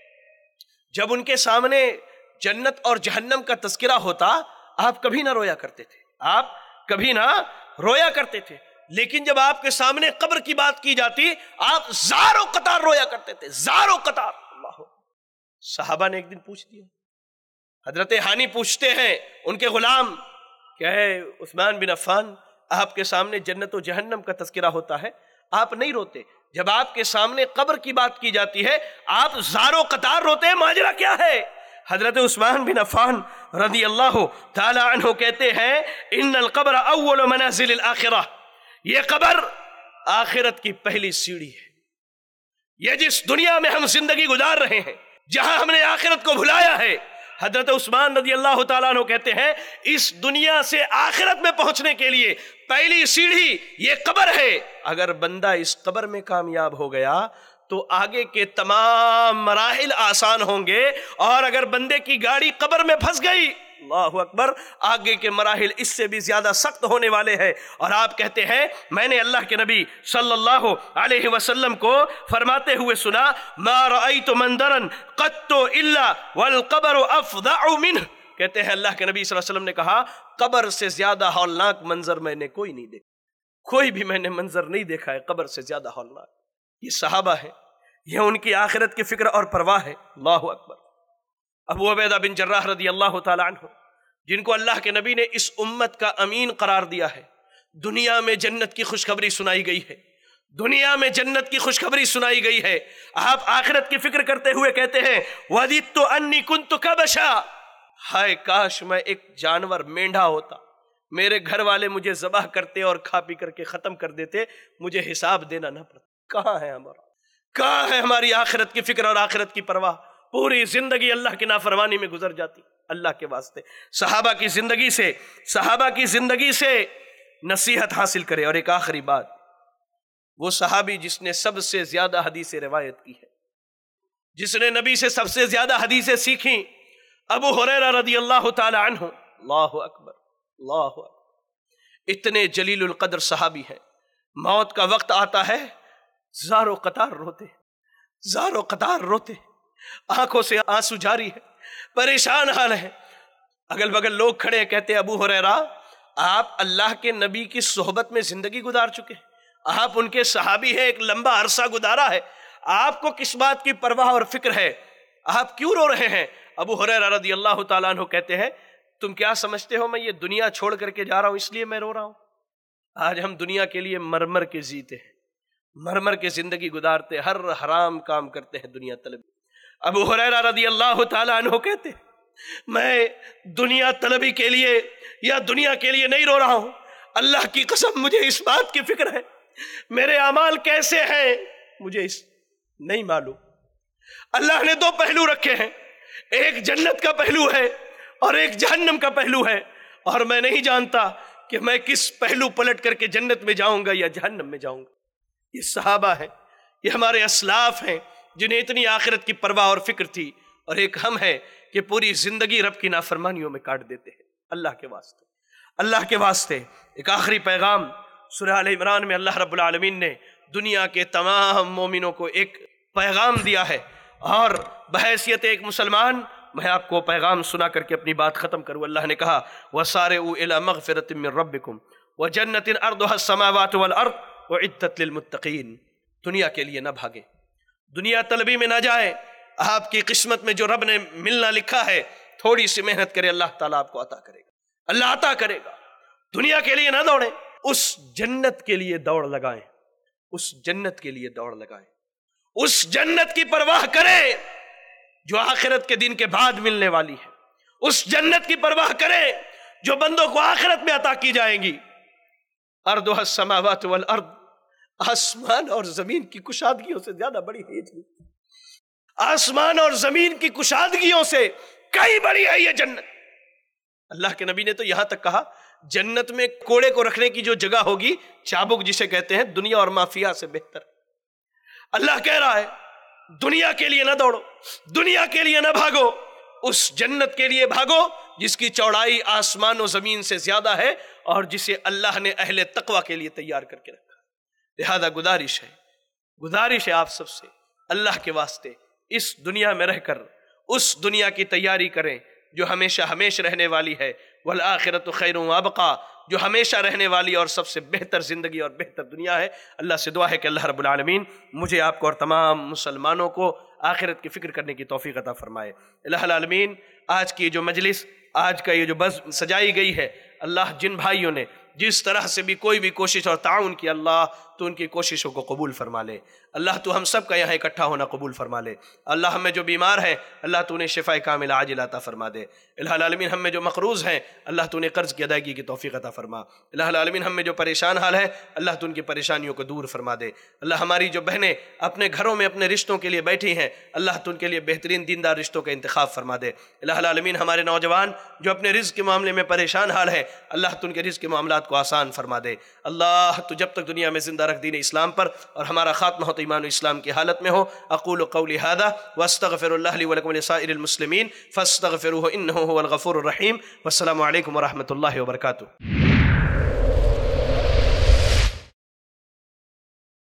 جب ان کے سامنے جنت اور جہنم کا تذکرہ ہوتا آپ کبھی نہ رویا کرتے تھے، آپ کبھی نہ رویا کرتے تھے، لیکن جب آپ کے سامنے قبر کی بات کی جاتی آپ زار و قطار رویا کرتے تھے، زار و قطار۔ اللہ، صحابہ نے ایک دن پوچھ دیا، حضرت ہانی پوچھتے ہیں ان کے غلام کہ اے عثمان بن عفان، آپ کے سامنے جنت و جہنم کا تذکرہ ہوتا ہے، آپ نہیں روتے، جب آپ کے سامنے قبر کی بات کی جاتی ہے آپ زار و قطار روتے ہیں، ماجرا کیا ہے؟ حضرت عثمان بن عفان رضی اللہ تعالی عنہ کہتے ہیں ان القبر اول منازل الاخرہ، یہ قبر آخرت کی پہلی سیڑھی ہے، یہ جس دنیا میں ہم زندگی گزار رہے ہیں، جہاں ہم نے آخرت کو بھلایا ہے، حضرت عثمان رضی اللہ تعالیٰ عنہ کہتے ہیں اس دنیا سے آخرت میں پہنچنے کے لیے پہلی سیڑھی یہ قبر ہے، اگر بندہ اس قبر میں کامیاب ہو گیا تو آگے کے تمام مراحل آسان ہوں گے، اور اگر بندے کی گاڑی قبر میں پھنس گئی، اللہ اکبر، آگے کے مراحل اس سے بھی زیادہ سخت ہونے والے ہیں۔ اور آپ کہتے ہیں میں نے اللہ کے نبی صلی اللہ علیہ وسلم کو فرماتے ہوئے سنا ما رأیت منظرا قط الا والقبر افظع منہ، کہتے ہیں اللہ کے نبی صلی اللہ علیہ وسلم نے کہا قبر سے زیادہ ہولناک منظر میں نے کوئی نہیں دیکھا، کوئی بھی میں نے منظر نہیں دیکھا ہے قبر سے زیادہ ہولناک۔ یہ صحابہ ہے، یہ ان کی آخرت کی فکر اور پرواہ ہے۔ اللہ اکبر۔ ابو عبیدہ بن جراح رضی اللہ تعالی عنہ، جن کو اللہ کے نبی نے اس امت کا امین قرار دیا ہے، دنیا میں جنت کی خوشخبری سنائی گئی ہے، دنیا میں جنت کی خوشخبری سنائی گئی ہے، آپ آخرت کی فکر کرتے ہوئے کہتے ہیں وَدِدْتُ أَنِّي كُنْتُ كَبَشًا، ہائے کاش میں ایک جانور مینڈھا ہوتا، میرے گھر والے مجھے ذبح کرتے اور کھا پی کر کے ختم کر دیتے، مجھے حساب دینا نہ پڑتا۔ کہاں ہے ہمارا، کہاں ہے ہماری آخرت کی فکر اور آخرت کی پرواہ؟ پوری زندگی اللہ کی نافرمانی میں گزر جاتی۔ اللہ کے واسطے صحابہ کی زندگی سے نصیحت حاصل کرے۔ اور ایک آخری بات، وہ صحابی جس نے سب سے زیادہ حدیثیں روایت کی ہے، جس نے نبی سے سب سے زیادہ حدیثیں سیکھی، ابو ہریرہ رضی اللہ تعالی عنہ۔ اللہ اکبر، اللہ اکبر، اتنے جلیل القدر صحابی ہیں، موت کا وقت آتا ہے زار و قطار روتے، زار و قطار روتے، آنکھوں سے آنسو جاری ہے، پریشان حال ہے، اگل بگل لوگ کھڑے کہتے ابو ہریرہ آپ اللہ کے نبی کی صحبت میں زندگی گزار چکے ہیں، آپ ان کے صحابی ہیں، ایک لمبا عرصہ گزارا ہے، آپ کو کس بات کی پرواہ اور فکر ہے، آپ کیوں رو رہے ہیں؟ ابو ہریرہ رضی اللہ تعالیٰ عنہ کہتے ہیں تم کیا سمجھتے ہو میں یہ دنیا چھوڑ کر کے جا رہا ہوں اس لیے میں رو رہا ہوں؟ آج ہم دنیا کے لیے مرمر کے جیتے ہیں، مرمر کے زندگی گزارتے، ہر حرام کام کرتے ہیں دنیا طلبی۔ ابو ہریرہ رضی اللہ تعالیٰ عنہ کہتے میں دنیا طلبی کے لیے یا دنیا کے لیے نہیں رو رہا ہوں، اللہ کی قسم مجھے اس بات کی فکر ہے میرے اعمال کیسے ہیں مجھے نہیں معلوم۔ اللہ نے دو پہلو رکھے ہیں، ایک جنت کا پہلو ہے اور ایک جہنم کا پہلو ہے، اور میں نہیں جانتا کہ میں کس پہلو پلٹ کر کے جنت میں جاؤں گا یا جہنم میں جاؤں گا۔ یہ صحابہ ہیں، یہ ہمارے اسلاف ہیں جنہیں اتنی آخرت کی پرواہ اور فکر تھی، اور ایک ہم ہیں کہ پوری زندگی رب کی نافرمانیوں میں کاٹ دیتے ہیں۔ اللہ کے واسطے، اللہ کے واسطے ایک آخری پیغام، سورہ آل عمران میں اللہ رب العالمین نے دنیا کے تمام مومنوں کو ایک پیغام دیا ہے، اور بحیثیت ایک مسلمان میں آپ کو پیغام سنا کر کے اپنی بات ختم کروں۔ اللہ نے کہا وَسَارِعُوا إِلَىٰ مَغْفِرَةٍ مِّن رَبِّكُمْ وَجَنَّةٍ أَرْضُهَا السَّمَاوَاتُ وَالْأَرْضُ وَعِدَّتْ لِلْمُتَّقِينَ، دنیا کے لیے نہ بھاگے، دنیا طلبی میں نہ جائے، آپ کی قسمت میں جو رب نے ملنا لکھا ہے تھوڑی سی محنت کرے، اللہ تعالیٰ آپ کو عطا کرے گا، اللہ عطا کرے گا۔ دنیا کے لیے نہ دوڑیں، اس جنت کے لیے دوڑ لگائیں، اس جنت کے لیے دوڑ لگائیں، اس جنت کی پرواہ کریں جو آخرت کے دن کے بعد ملنے والی ہے، اس جنت کی پرواہ کریں جو بندوں کو آخرت میں عطا کی جائیں گی۔ ارضها السماوات والارض، آسمان اور زمین کی کشادگیوں سے زیادہ بڑی ہے یہ، آسمان اور زمین کی کشادگیوں سے کئی بڑی ہے یہ جنت۔ اللہ کے نبی نے تو یہاں تک کہا جنت میں کوڑے کو رکھنے کی جو جگہ ہوگی، چابک جسے کہتے ہیں، دنیا اور مافیا سے بہتر۔ اللہ کہہ رہا ہے دنیا کے لیے نہ دوڑو، دنیا کے لیے نہ بھاگو، اس جنت کے لیے بھاگو جس کی چوڑائی آسمان و زمین سے زیادہ ہے اور جسے اللہ نے اہل تقوی کے لیے تیار کر کے رکھا. لہذا گزارش ہے آپ سب سے، اللہ کے واسطے اس دنیا میں رہ کر اس دنیا کی تیاری کریں جو ہمیشہ رہنے والی ہے، والآخرۃ خیر وابقیٰ، جو ہمیشہ رہنے والی اور سب سے بہتر زندگی اور بہتر دنیا ہے. اللہ سے دعا ہے کہ اللہ رب العالمین مجھے آپ کو اور تمام مسلمانوں کو آخرت کی فکر کرنے کی توفیق عطا فرمائے. الہ العالمین، آج کی جو مجلس، آج کا یہ جو بزم سجائی گئی ہے، اللہ جن بھائیوں نے جس طرح سے بھی کوئی بھی کوشش اور تعاون کی، اللہ تو ان کی کوششوں کو قبول فرما لے. اللہ تو ہم سب کا یہاں اکٹھا ہونا قبول فرما لے. اللہ ہم میں جو بیمار ہیں اللہ تو انہیں شفاء کاملہ عاجلہ عطا فرما دے. الہ العالمین ہم میں جو مقروض ہیں اللہ تو انہیں قرض کی ادائیگی کی توفیق عطا فرما. الہ العالمین ہم میں جو پریشان حال ہے اللہ تو ان کی پریشانیوں کو دور فرما دے. اللہ ہماری جو بہنیں اپنے گھروں میں اپنے رشتوں کے لیے بیٹھی ہیں اللہ تو ان کے لیے بہترین دیندار رشتوں کا انتخاب فرما دے. الہ العالمین ہمارے نوجوان جو اپنے رزق کے معاملے میں پریشان حال ہے اللہ تو ان کے رزق کے معاملات کو آسان فرما دے. اللہ تو جب تک دنیا میں زندہ رکھ دین اسلام پر اور ہمارا خاتمہ ہو تو ایمان و اسلام کی حالت میں ہو. اقول قولی ھذا واستغفر اللہ لی ولکم ولسائر المسلمین فاستغفروہ انہ هو الغفور الرحیم. والسلام علیکم ورحمۃ اللہ وبرکاتہ.